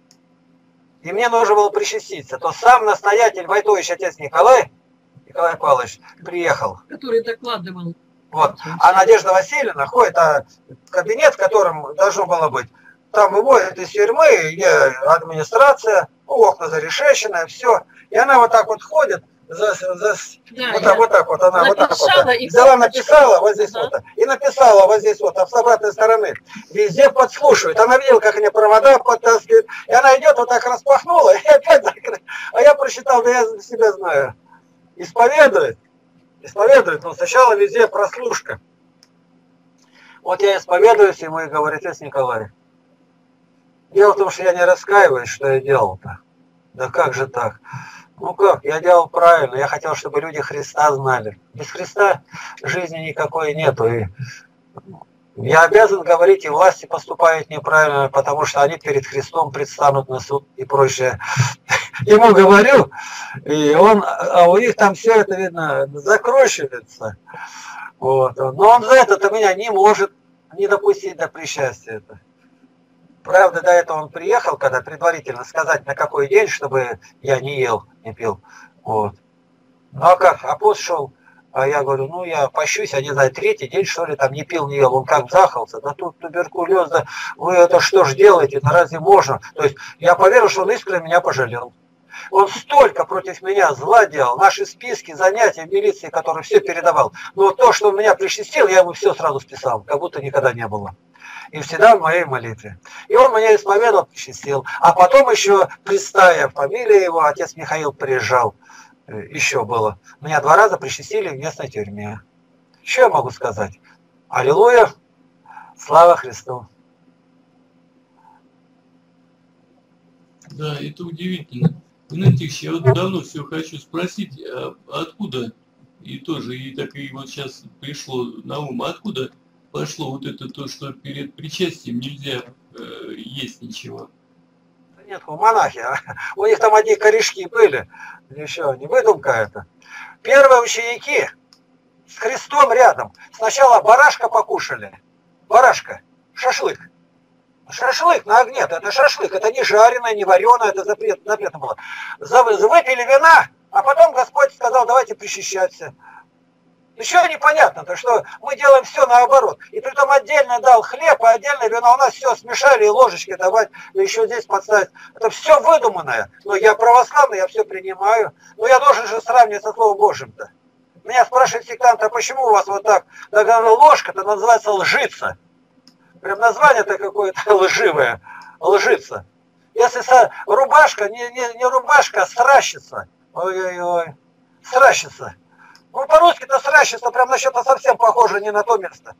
и мне нужно было причаститься, то сам настоятель Войтович, отец Николай, Николай Павлович, приехал. Который докладывал. Вот. А Надежда Васильевна ходит а кабинет, в котором должно было быть. Там выводят из тюрьмы, где администрация, окна зарешеченные, все. И она вот так вот ходит, За, за, Да, вот, так, вот так вот она вот так вот. и Взяла, написала вот здесь вот. И написала вот здесь вот, а с обратной стороны. Везде подслушивает. Она видела, как они провода подтаскивают. И она идет, вот так распахнула, и опять закрыла. А я прочитал, да я себя знаю. Исповедует. Исповедует. Но сначала везде прослушка. Вот я исповедуюсь ему и говорю: отец Николай, дело в том, что я не раскаиваюсь, что я делал-то. Да как же так? Ну как, я делал правильно, я хотел, чтобы люди Христа знали. Без Христа жизни никакой нету. И я обязан говорить, и власти поступают неправильно, потому что они перед Христом предстанут на суд и прочее. Ему говорю, и он, а у них там все это, видно, закручивается. Вот. Но он за это-то меня не может не допустить до причастия. Правда, до этого он приехал, когда предварительно сказать, на какой день, чтобы я не ел, не пил. Вот. Ну а как, а пост шел, а я говорю, ну я пощусь, я не знаю, третий день, что ли, там не пил, не ел. Он как захался, да тут туберкулез, да вы это что ж делаете, да разве можно? То есть я поверил, что он искренне меня пожалел. Он столько против меня зла делал, наши списки, занятия в милиции, которые все передавал. Но то, что он меня причастил, я ему все сразу списал, как будто никогда не было. И всегда в моей молитве. И он меня исповедовал, причастил. А потом еще, Пристая, фамилия его, отец Михаил приезжал. Еще было. Меня два раза причастили в местной тюрьме. Что я могу сказать? Аллилуйя, слава Христу. Да, это удивительно. Знаете, я вот давно все хочу спросить, а откуда, и тоже, и так и вот сейчас пришло на ум, откуда пошло вот это то, что перед причастием нельзя э, есть ничего? Нет, монахи, у них там одни корешки были, еще не выдумка это. Первые ученики с Христом рядом сначала барашка покушали, барашка, шашлык. Шашлык на огне, это шашлык, это не жареное, не вареное, это запрет, запретно было. Выпили вина, а потом Господь сказал, давайте причащаться. Еще непонятно, то что мы делаем все наоборот. И притом отдельно дал хлеб, а отдельно вино. У нас все смешали, и ложечки давать, и еще здесь подставить. Это все выдуманное. Но я православный, я все принимаю. Но я должен же сравнивать со Словом Божьим-то. Меня спрашивают сектанты, а почему у вас вот так? Да, ложка-то называется лжица. Прям название-то какое-то лживое. Лжица. Если со... рубашка, не, не, не рубашка, а сращица. Ой-ой-ой. Сращица. Ну, по-русски-то сращица, прям на что-то совсем похоже, не на то место.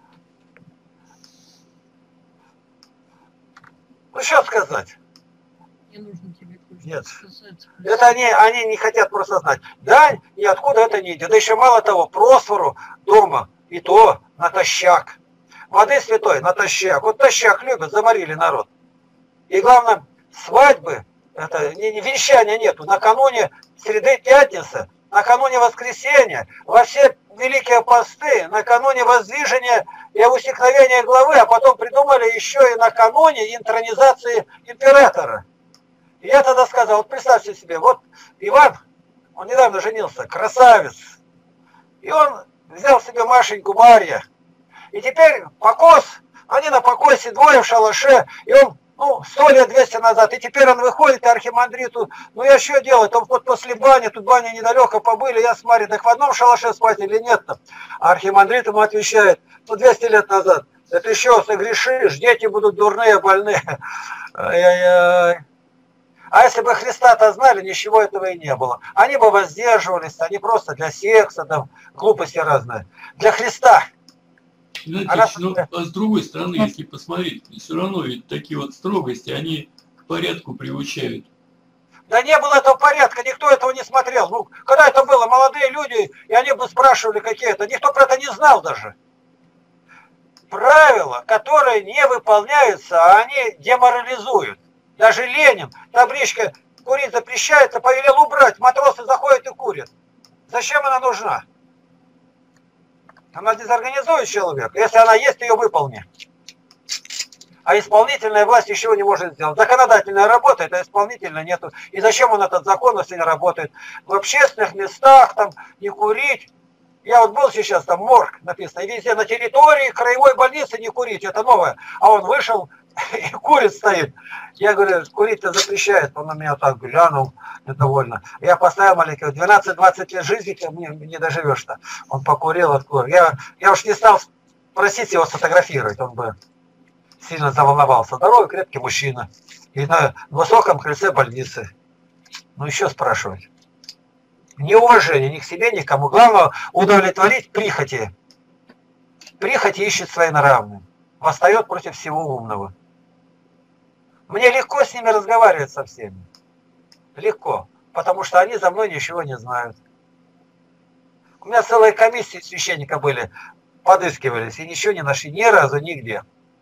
Ну, что сказать? Не нужно тебе Нет. сказать. Это они, они не хотят просто знать. Да, и откуда это не идет. Да еще мало того, просфору дома, и то натощак. Воды святой натощак. Вот тощак любят, заморили народ. И главное, свадьбы, это не, не, венчания нету. Накануне среды пятницы, накануне воскресенья, во все великие посты, накануне воздвижения и усекновения главы, а потом придумали еще и накануне интронизации императора. И я тогда сказал, вот представьте себе, вот Иван, он недавно женился, красавец, и он взял себе Машеньку Марья, и теперь покос, они на покосе двое в шалаше, и он, ну, сто лет, двести назад, и теперь он выходит, и архимандриту, ну я что делать, он вот после бани, тут баня недалеко побыли, я смотрю, так в одном шалаше спать или нет-то? А архимандрит ему отвечает, ну двести лет назад, это еще согрешишь, дети будут дурные, больные. Ай-яй-яй. А если бы Христа-то знали, ничего этого и не было. Они бы воздерживались, они просто для секса, там, глупости разные. Для Христа. Знаете, Она... но, а с другой стороны, если посмотреть, все равно ведь такие вот строгости, они к порядку приучают. Да не было этого порядка, никто этого не смотрел. Ну, когда это было, молодые люди, и они бы спрашивали какие-то, никто про это не знал даже. Правила, которые не выполняются, они деморализуют. Даже Ленин, табличка «Курить запрещается», повелел убрать, матросы заходят и курят. Зачем она нужна? Она дезорганизует человека. Если она есть, ее выполни. А исполнительная власть ничего не может сделать. Законодательная работает, а исполнительная нету. И зачем он этот закон, если не работает? В общественных местах там не курить. Я вот был сейчас, там морг написано, и везде на территории краевой больницы не курить, это новое. А он вышел, и курит стоит. Я говорю, курить-то запрещает. Он на меня так глянул недовольно. Я поставил маленького, двенадцать-двадцать лет жизни, мне не доживешь-то. Он покурил, откурил. Я, я уж не стал просить его сфотографировать, он бы сильно заволновался. Здоровый, крепкий мужчина. И на высоком крыльце больницы. Ну еще спрашивать. Неуважение ни к себе, ни к кому. Главное удовлетворить прихоти. Прихоти ищет своенравным. Восстает против всего умного. Мне легко с ними разговаривать со всеми. Легко. Потому что они за мной ничего не знают. У меня целые комиссии священника были, подыскивались, и ничего не нашли ни разу нигде.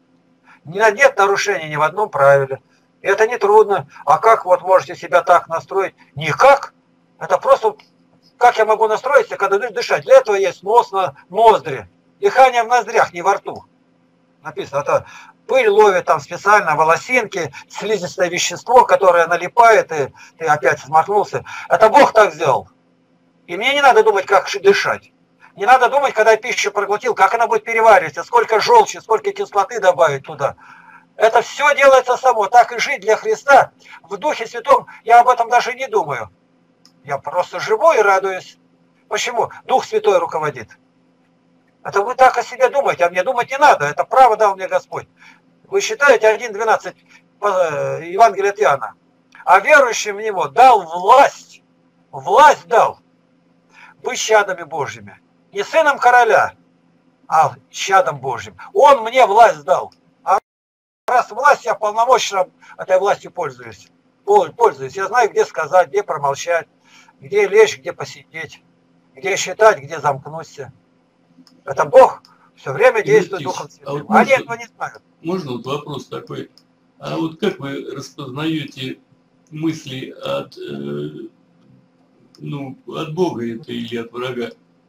Нет нарушений ни в одном правиле. И это не трудно. А как вот можете себя так настроить? Никак. Это просто, как я могу настроиться, когда дышать? Для этого есть нос на ноздри. Дыхание в ноздрях, не во рту. Написано, это пыль ловит там специально, волосинки, слизистое вещество, которое налипает, и ты опять смахнулся. Это Бог так сделал. И мне не надо думать, как дышать. Не надо думать, когда я пищу проглотил, как она будет перевариваться, сколько желчи, сколько кислоты добавить туда. Это все делается само. Так и жить для Христа в Духе Святом, я об этом даже не думаю. Я просто живу и радуюсь. Почему? Дух Святой руководит. Это вы так о себе думаете, а мне думать не надо. Это право дал мне Господь. Вы считаете один двенадцать Евангелия от Иоанна. А верующим в Него дал власть. Власть дал. Быть чадами Божьими. Не сыном короля, а чадом Божьим. Он мне власть дал. А раз власть, я полномочно этой властью пользуюсь. Пользуюсь. Я знаю, где сказать, где промолчать, где лечь, где посидеть, где считать, где замкнуться. Это Бог все время действует Духом Святым. А вот Они можно, этого не знают. Можно вот вопрос такой. А вот как вы распознаете мысли от, э, ну, от Бога это или от врага?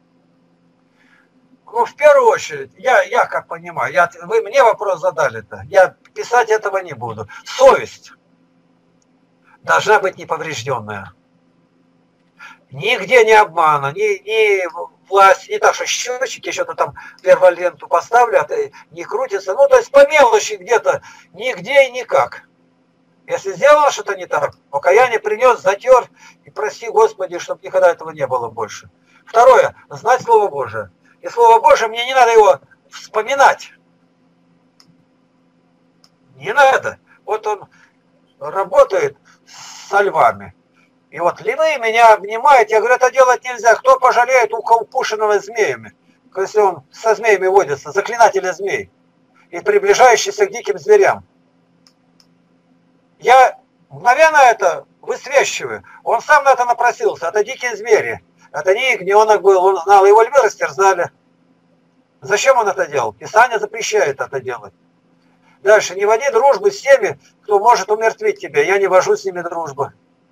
Ну, в первую очередь, я, я как понимаю, я, вы мне вопрос задали-то, я писать этого не буду. Совесть должна быть неповрежденная. Нигде не обмана, ни, ни власть, не так, что счетчики что-то там перволенту поставлят, не крутится. Ну, то есть по мелочи где-то, нигде и никак. Если сделал что-то не так, покаяние принес, затер, и прости, Господи, чтобы никогда этого не было больше. Второе, знать Слово Божие. И Слово Божие, мне не надо его вспоминать. Не надо. Вот он работает со львами. И вот львы меня обнимают, я говорю, это делать нельзя. Кто пожалеет укушенного змеями, если он со змеями водится, заклинателя змей, и приближающийся к диким зверям. Я мгновенно это высвечиваю. Он сам на это напросился. Это дикие звери. Это не ягненок был, он знал, его львы растерзали. Зачем он это делал? Писание запрещает это делать. Дальше, не води дружбы с теми, кто может умертвить тебя. Я не вожу с ними дружбы.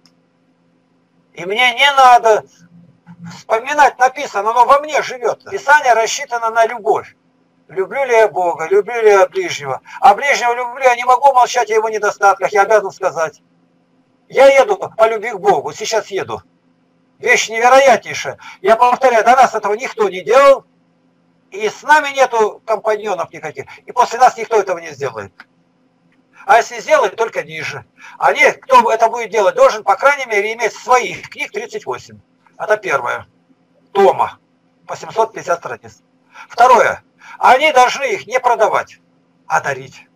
И мне не надо вспоминать, написано, оно во мне живет. Писание рассчитано на любовь. Люблю ли я Бога, люблю ли я ближнего. А ближнего люблю, я не могу молчать о его недостатках, я обязан сказать. Я еду по любви к Богу, сейчас еду. Вещь невероятнейшая. Я повторяю, до нас этого никто не делал, и с нами нету компаньонов никаких. И после нас никто этого не сделает. А если сделать, только ниже. Они, кто это будет делать, должен, по крайней мере, иметь своих книг тридцать восемь. Это первое. Тома. По семьсот пятьдесят страниц. Второе. Они должны их не продавать, а дарить.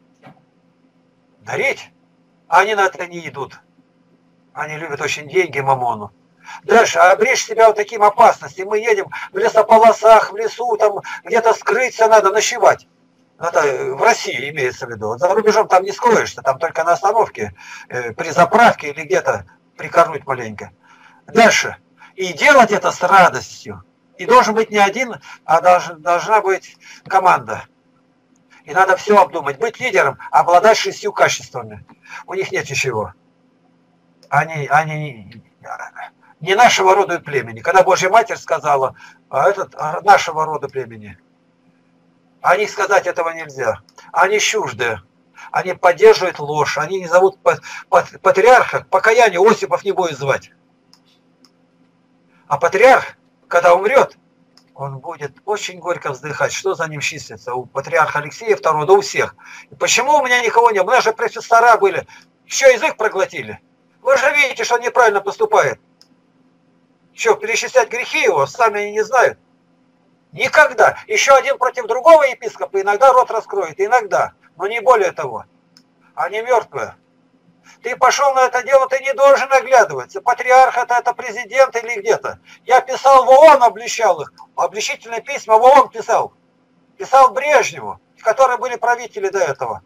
Дарить? Они на это не идут. Они любят очень деньги, мамону. Дальше, обречь себя вот таким опасностям. Мы едем в лесополосах, в лесу, там где-то скрыться надо, ночевать. Это в России имеется в виду. За рубежом там не скроешься, там только на остановке, э, при заправке или где-то прикорнуть маленько. Дальше. И делать это с радостью. И должен быть не один, а должна, должна быть команда. И надо все обдумать. Быть лидером, обладать шестью качествами. У них нет ничего. Они, они не нашего рода и племени. Когда Божья Матерь сказала, а этот а нашего рода племени, о них сказать этого нельзя. Они чуждые. Они поддерживают ложь. Они не зовут патриарха. Покаяние Осипов не будет звать. А патриарх, когда умрет, он будет очень горько вздыхать, что за ним числится у патриарха Алексея второго, да у всех. И почему у меня никого не было? У меня же профессора были, еще язык проглотили. Вы же видите, что он неправильно поступает. Что, перечислять грехи его, сами они не знают. Никогда. Еще один против другого епископа иногда рот раскроет, иногда, но не более того. Они мертвые. Ты пошел на это дело, ты не должен оглядываться. Патриарх это, это президент или где-то. Я писал в ООН, обличал их. Обличительные письма в ООН писал. Писал Брежневу, которые были правители до этого.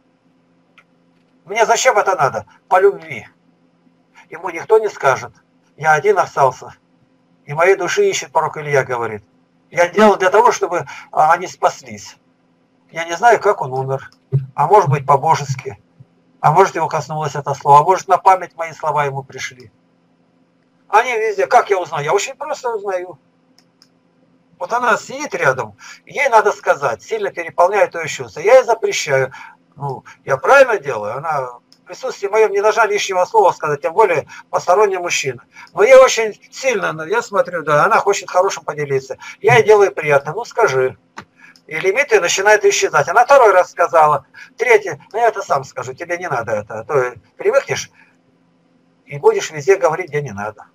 Мне зачем это надо? По любви. Ему никто не скажет. Я один остался. И моей души ищет пророк Илья, говорит. Я делал для того, чтобы они спаслись. Я не знаю, как он умер. А может быть, по-божески. А может, его коснулось это слово, а может, на память мои слова ему пришли. Они везде. Как я узнаю? Я очень просто узнаю. Вот она сидит рядом, ей надо сказать, сильно переполняет ее чувства. Я ей запрещаю. Ну, я правильно делаю? Она в присутствии моем не должна лишнего слова сказать, тем более посторонний мужчина. Но ей очень сильно, я смотрю, да, она хочет хорошим поделиться. Я ей делаю приятно. Ну, скажи. И лимиты начинают исчезать. Она второй раз сказала. Третий, ну я это сам скажу, тебе не надо это. А то привыкнешь и будешь везде говорить, где не надо.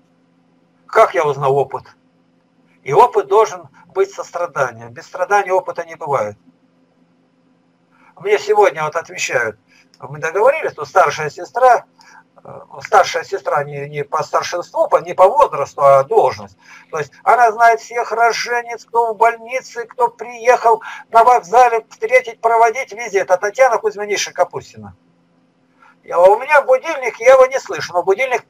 Как я узнал опыт? И опыт должен быть состраданием. Без страдания опыта не бывает. Мне сегодня вот отвечают, мы договорились, что старшая сестра, старшая сестра не, не по старшинству, не по возрасту, а должность. То есть она знает всех роженец, кто в больнице, кто приехал на вокзале встретить, проводить везде. Это Татьяна Кузьминична Капустина. Я, у меня будильник, я его не слышу, но будильник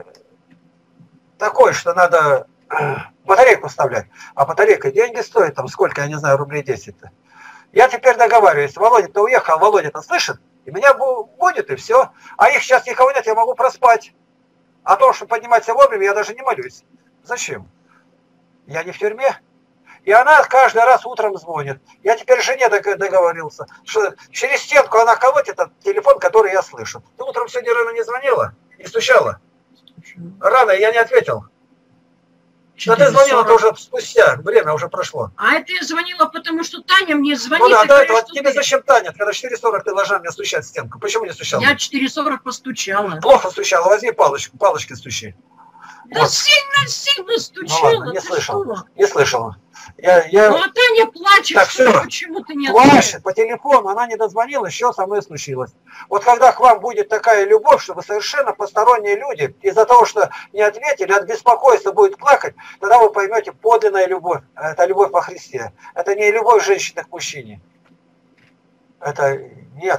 такой, что надо батарейку вставлять. А батарейка деньги стоит, там сколько, я не знаю, рублей десять-то. Я теперь договариваюсь, Володя-то уехал, Володя-то слышит? И меня будет, и все. А их сейчас никого нет, я могу проспать. А то, что подниматься вовремя, я даже не молюсь. Зачем? Я не в тюрьме. И она каждый раз утром звонит. Я теперь жене договорился, что через стенку она колотит этот телефон, который я слышу. Ты утром сегодня рано не звонила? Не стучала? Рано, я не ответил. Да ты звонила, это уже спустя, время уже прошло. А это я звонила, потому что Таня мне звонит. Ну да, да, говорит, это вот ты... тебе зачем Таня, когда четыре сорок ты должна мне стучать в стенку? Почему не стучала? Я четыре сорок постучала. Плохо стучала, возьми палочку, палочки стучи. Да вот. Сильно-сильно стучала. Ну ладно, не слышала, не слышала. Я, я... Ну а Таня плачет, так, что все. Почему ты не плачет ответила? по телефону, она не дозвонилась, что со мной случилось. Вот когда к вам будет такая любовь, чтобы совершенно посторонние люди из-за того, что не ответили, от беспокойства будет плакать, тогда вы поймете подлинная любовь. Это любовь во Христе. Это не любовь женщины к мужчине. Это нет.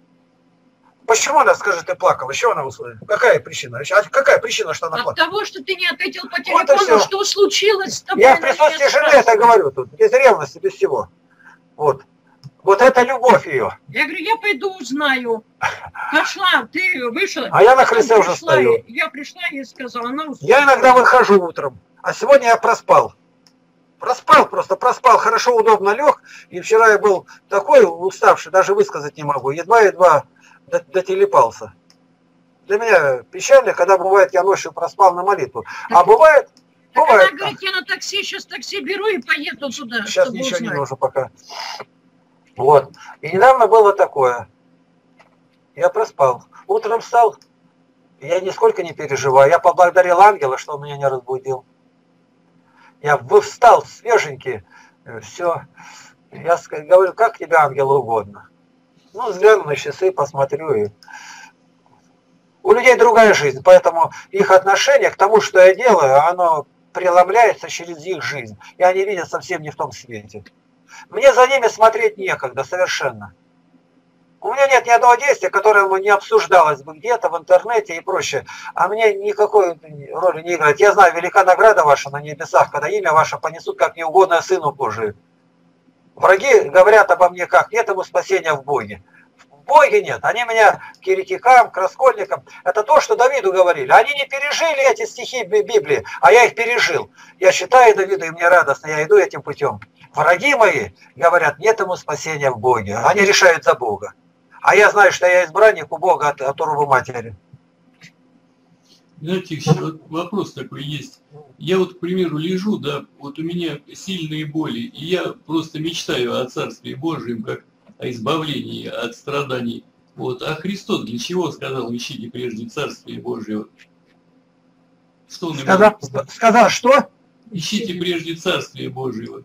Почему она, скажи, ты плакала? Еще она услышала. Какая причина? А какая причина, что она От плакала? От того, что ты не ответил по Вот телефону, что случилось с тобой? Я в присутствии жены это говорю тут, без ревности, без всего. Вот. Вот это любовь ее. Я говорю, я пойду узнаю. Пошла, ты вышла. А я на крыльце уже стою. Я пришла и сказала, она устала. Я иногда выхожу утром, а сегодня я проспал. Проспал просто, проспал, хорошо, удобно лег. И вчера я был такой уставший, даже высказать не могу. Едва-едва дотелепался. Для меня печально, когда бывает, я ночью проспал на молитву. А бывает, так бывает. Она говорит, я на такси, сейчас такси беру и поеду туда. Сейчас ничего узнать. Не нужно пока. Вот. И недавно было такое. Я проспал. Утром встал, я нисколько не переживаю. Я поблагодарил ангела, что он меня не разбудил. Я встал свеженький, все. Я говорю, как тебе, ангел, угодно. Ну, взгляну на часы, посмотрю. И... У людей другая жизнь, поэтому их отношение к тому, что я делаю, оно преломляется через их жизнь. И они видят совсем не в том свете. Мне за ними смотреть некогда совершенно. У меня нет ни одного действия, которое не обсуждалось бы где-то в интернете и прочее. А мне никакой роли не играет. Я знаю, велика награда ваша на небесах, когда имя ваше понесут как неугодное Сыну Божию. Враги говорят обо мне как? Нет ему спасения в Боге. В Боге нет. Они меня к еретикам, к раскольникам. Это то, что Давиду говорили. Они не пережили эти стихи Библии, а я их пережил. Я считаю Давида, и мне радостно, я иду этим путем. Враги мои говорят, нет ему спасения в Боге. Они решают за Бога. А я знаю, что я избранник у Бога от, от уроба матери. Знаете, еще вот вопрос такой есть. Я вот, к примеру, лежу, да, вот у меня сильные боли, и я просто мечтаю о Царстве Божьем, как о избавлении от страданий. Вот. А Христос для чего сказал: ищите прежде Царствие Божьего? Что он сказал, имел? сказал, что? Ищите прежде Царствие Божьего.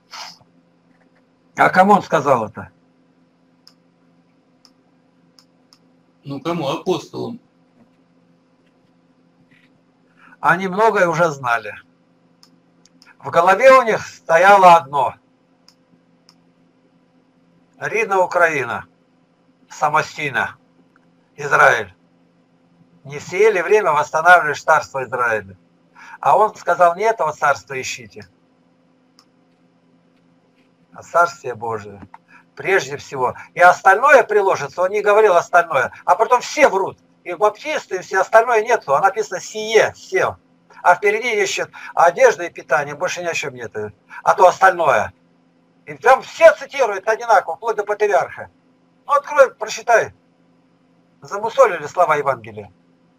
А кому он сказал это? Ну, кому? Апостолам. Они многое уже знали. В голове у них стояло одно. Рідна Украина, самостийно, Израиль. Не все ли время восстанавливаешь царство Израиля? А он сказал: не этого царства ищите, а Царствие Божие. Прежде всего. И остальное приложится. Он не говорил остальное. А потом все врут. И баптисты, и все остальное нету. А написано сие, все. А впереди ищет одежда и питание. Больше ни о чем нет. А то остальное. И там все цитируют одинаково, вплоть до патриарха. Ну, открой, прочитай. Замусолили слова Евангелия.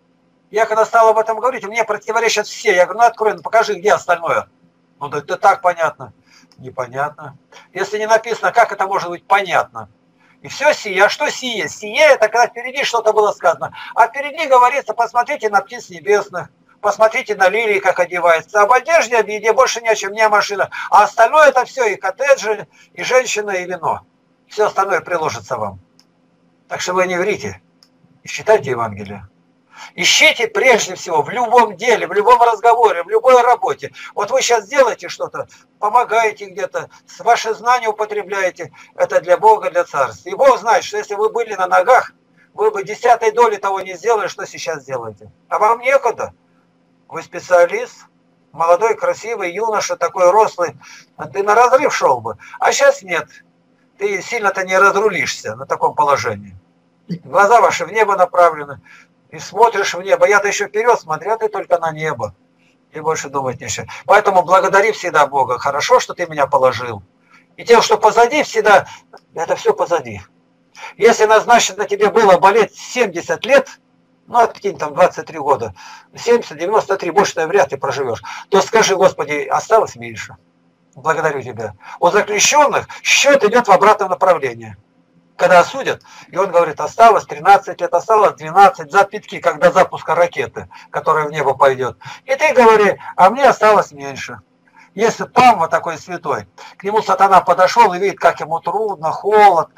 Я когда стал об этом говорить, мне противоречат все. Я говорю: ну открой, ну покажи, где остальное. Ну да это так понятно. Непонятно. Если не написано, как это может быть понятно? И все сие. А что сие? Сие — это когда впереди что-то было сказано. А впереди говорится: посмотрите на птиц небесных, посмотрите на лилии, как одеваются. Об одежде, об еде больше ни о чем, не о машинах. А остальное это все, и коттеджи, и женщина, и вино. Все остальное приложится вам. Так что вы не врите. И читайте Евангелие. Ищите прежде всего в любом деле, в любом разговоре, в любой работе. Вот вы сейчас делаете что-то, помогаете где-то, ваши знания употребляете. Это для Бога, для Царства. И Бог знает, что если вы были на ногах, вы бы десятой доли того не сделали, что сейчас делаете. А вам некуда. Вы специалист, молодой, красивый, юноша, такой рослый. Ты на разрыв шел бы. А сейчас нет. Ты сильно-то не разрулишься на таком положении. Глаза ваши в небо направлены. И смотришь в небо. Я-то еще вперед смотрю, а ты только на небо. И больше думать нечего. Поэтому благодари всегда Бога. Хорошо, что ты меня положил. И тем, что позади, всегда, это все позади. Если назначено тебе было болеть семьдесят лет, ну, откинь там двадцать три года, семьдесят, девяносто три, больше ты вряд ли проживешь, то скажи: Господи, осталось меньше. Благодарю тебя. У заключенных счет идет в обратном направлении. Когда осудят, и он говорит: осталось тринадцать лет, осталось двенадцать, за пятки, как до запуска ракеты, которая в небо пойдет. И ты говори: а мне осталось меньше. Если Павел такой святой, к нему сатана подошел и видит, как ему трудно, холод,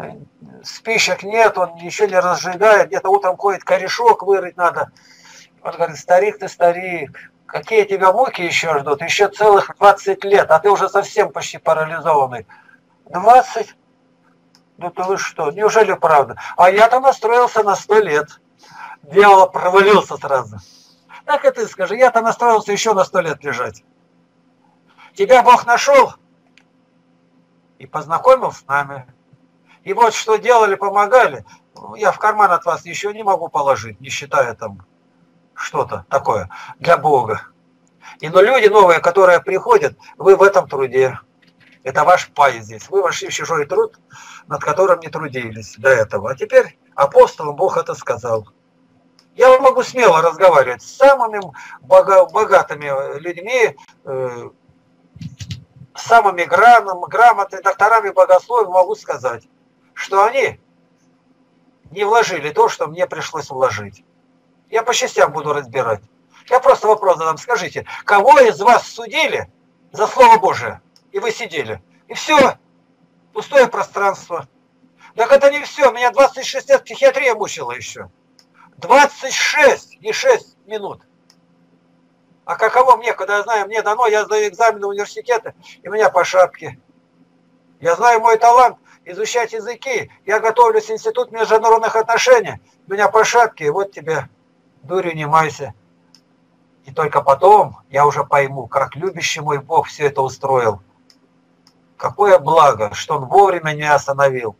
спичек нет, он еще не разжигает, где-то утром ходит, корешок вырыть надо. Он говорит: старик ты, старик, какие тебя муки еще ждут, еще целых двадцать лет, а ты уже совсем почти парализованный. двадцать? Ну то вы что, неужели правда? А я-то настроился на сто лет. Дьявол провалился сразу. Так и ты скажи, я-то настроился еще на сто лет лежать. Тебя Бог нашел и познакомил с нами. И вот что делали, помогали. Я в карман от вас ничего не могу положить, не считая там что-то такое для Бога. И но люди новые, которые приходят, вы в этом труде. Это ваш пай здесь. Вы вошли в чужой труд, над которым не трудились до этого. А теперь апостолам Бог это сказал. Я могу смело разговаривать с самыми богатыми людьми, э, самыми грамотными докторами богословия, могу сказать, что они не вложили то, что мне пришлось вложить. Я по частям буду разбирать. Я просто вопрос задам. Скажите, кого из вас судили за Слово Божие? И вы сидели. И все. Пустое пространство. Так это не все. Меня двадцать шесть лет психиатрия мучила еще. двадцать шесть, не шесть минут. А каково мне, когда я знаю, мне дано, я сдаю экзамены в университеты, и меня по шапке. Я знаю мой талант изучать языки. Я готовлюсь в институт международных отношений. Меня по шапке, и вот тебе, дурью не майся. И только потом я уже пойму, как любящий мой Бог все это устроил. Какое благо, что Он вовремя не остановил.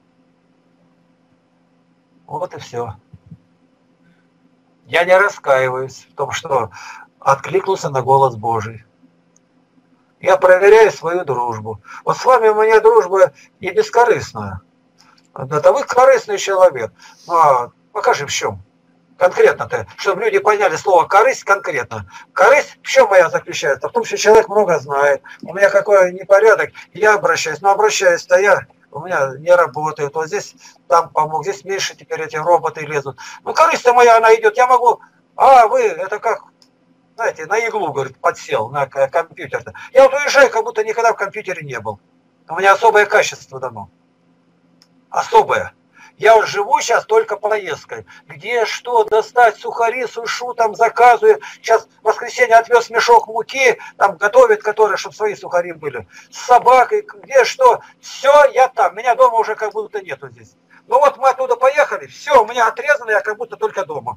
Вот и все. Я не раскаиваюсь в том, что откликнулся на голос Божий. Я проверяю свою дружбу. Вот с вами у меня дружба не бескорыстная. Это вы корыстный человек. Ну, а покажи в чем. Конкретно-то, чтобы люди поняли слово корысть конкретно. Корысть в чем моя заключается? В том, что человек много знает. У меня какой непорядок, я обращаюсь. Но обращаюсь-то я, у меня не работает. Вот здесь там помог, здесь меньше теперь эти роботы лезут. Ну корысть-то моя, она идет. Я могу, а вы, это как, знаете, на иглу, говорит, подсел, на компьютер-то. Я вот уезжаю, как будто никогда в компьютере не был. У меня особое качество дано. Особое. Я вот живу сейчас только поездкой. Где что достать, сухари, сушу, там заказываю. Сейчас в воскресенье отвез мешок муки, там готовят, которые, чтобы свои сухари были. С собакой, где что. Все, я там. Меня дома уже как будто нету здесь. Ну вот мы оттуда поехали, все, у меня отрезано, я как будто только дома.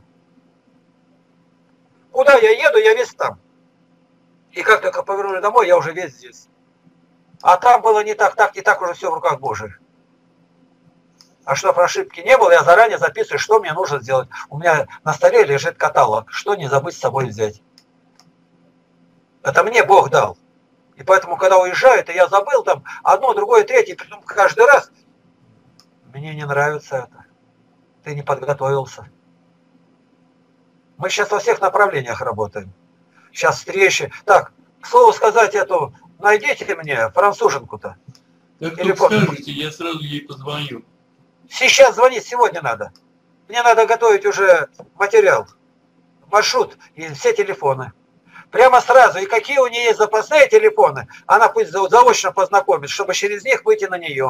Куда я еду, я весь там. И как только повернули домой, я уже весь здесь. А там было не так, так, не так, уже все в руках Божьих. А чтобы ошибки не было, я заранее записываю, что мне нужно сделать. У меня на столе лежит каталог, что не забыть с собой взять. Это мне Бог дал. И поэтому, когда уезжаю, то я забыл там одно, другое, третье, притом каждый раз. Мне не нравится это. Ты не подготовился. Мы сейчас во всех направлениях работаем. Сейчас встречи. Так, к слову сказать эту, найдите мне француженку-то. Как только скажете, я сразу ей позвоню. Сейчас звонить, сегодня надо. Мне надо готовить уже материал, маршрут и все телефоны. Прямо сразу. И какие у нее есть запасные телефоны, она пусть заочно познакомит, чтобы через них выйти на нее.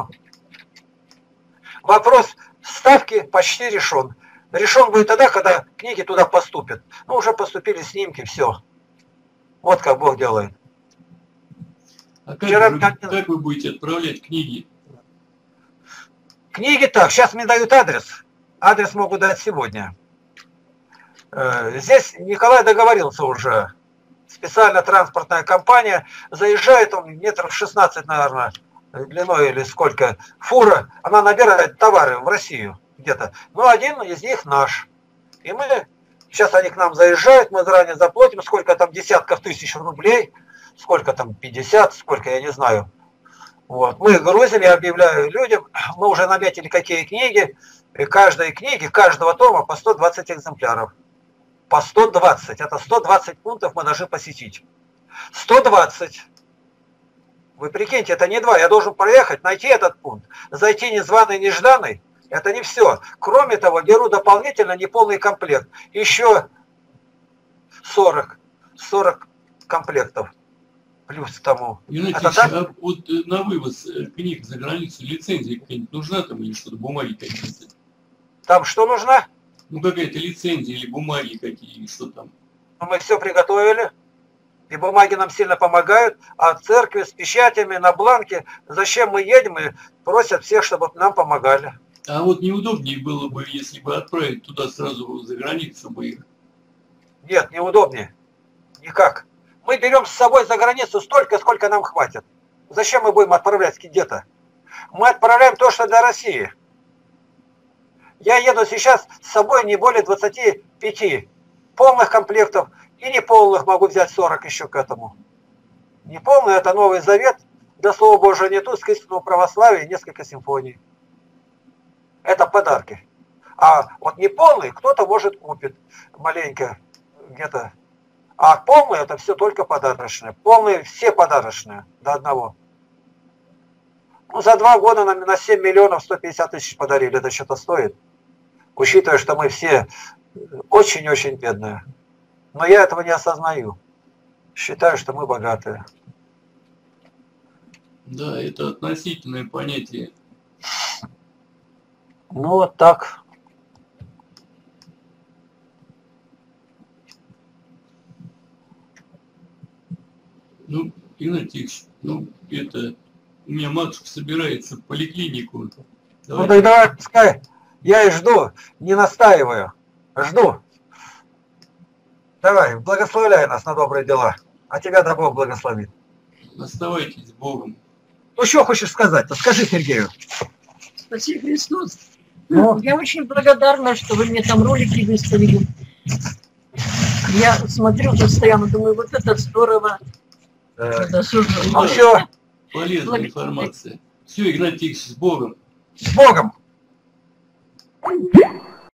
Вопрос ставки почти решен. Решен будет тогда, когда книги туда поступят. Ну, уже поступили снимки, все. Вот как Бог делает. А как, Вчера... вы, как вы будете отправлять книги? Книги так, сейчас мне дают адрес. Адрес могу дать сегодня. Здесь Николай договорился уже. Специальная транспортная компания. Заезжает он метров шестнадцать, наверное, длиной или сколько. Фура, она набирает товары в Россию где-то. Но один из них наш. И мы, сейчас они к нам заезжают, мы заранее заплатим, сколько там десятков тысяч рублей, сколько там пятьдесят, сколько, я не знаю. Вот. Мы грузим, я объявляю людям, мы уже наметили какие книги, и каждой книги, каждого тома по сто двадцать экземпляров. По сто двадцать, это сто двадцать пунктов мы должны посетить. сто двадцать. Вы прикиньте, это не два, я должен проехать, найти этот пункт, зайти незваный, нежданный, это не все. Кроме того, беру дополнительно неполный комплект, еще сорок, сорок комплектов. Плюс к тому. Юрий Ильич, так... а вот на вывоз книг за границу лицензия какая-нибудь нужна там или что-то, бумаги какие-то? Там что нужно? Ну какая-то лицензия или бумаги какие, что там? Мы все приготовили, и бумаги нам сильно помогают, а в церкви с печатями на бланке, зачем мы едем, и просят всех, чтобы нам помогали. А вот неудобнее было бы, если бы отправить туда сразу за границу бы их? Нет, неудобнее. Никак. Мы берем с собой за границу столько, сколько нам хватит. Зачем мы будем отправлять где-то? Мы отправляем то, что для России. Я еду сейчас с собой не более двадцати пяти полных комплектов, и неполных могу взять сорок еще к этому. Неполный — это Новый Завет, да Слово Божие нету, с истинного православия и несколько симфоний. Это подарки. А вот неполный кто-то, может, купит маленько где-то. А полные — это все только подарочные. Полные все подарочные до одного. Ну, за два года нам на семь миллионов сто пятьдесят тысяч подарили. Это что-то стоит. Учитывая, что мы все очень-очень бедные. Но я этого не осознаю. Считаю, что мы богатые. Да, это относительное понятие. Ну, вот так. Ну, Игнатий Ильич, ну, это, у меня матушка собирается в поликлинику. Давайте. Ну, так давай, пускай, я и жду, не настаиваю, жду. Давай, благословляй нас на добрые дела, а тебя да Бог благословит. Оставайтесь с Богом. Ну, что хочешь сказать-то? Скажи Сергею. Спасибо, Христос. Ну? Я очень благодарна, что вы мне там ролики выставили. Я смотрю постоянно, думаю, вот это здорово. Да, все. Полезная информация. Все, Игнатий Ильич, с Богом. С Богом.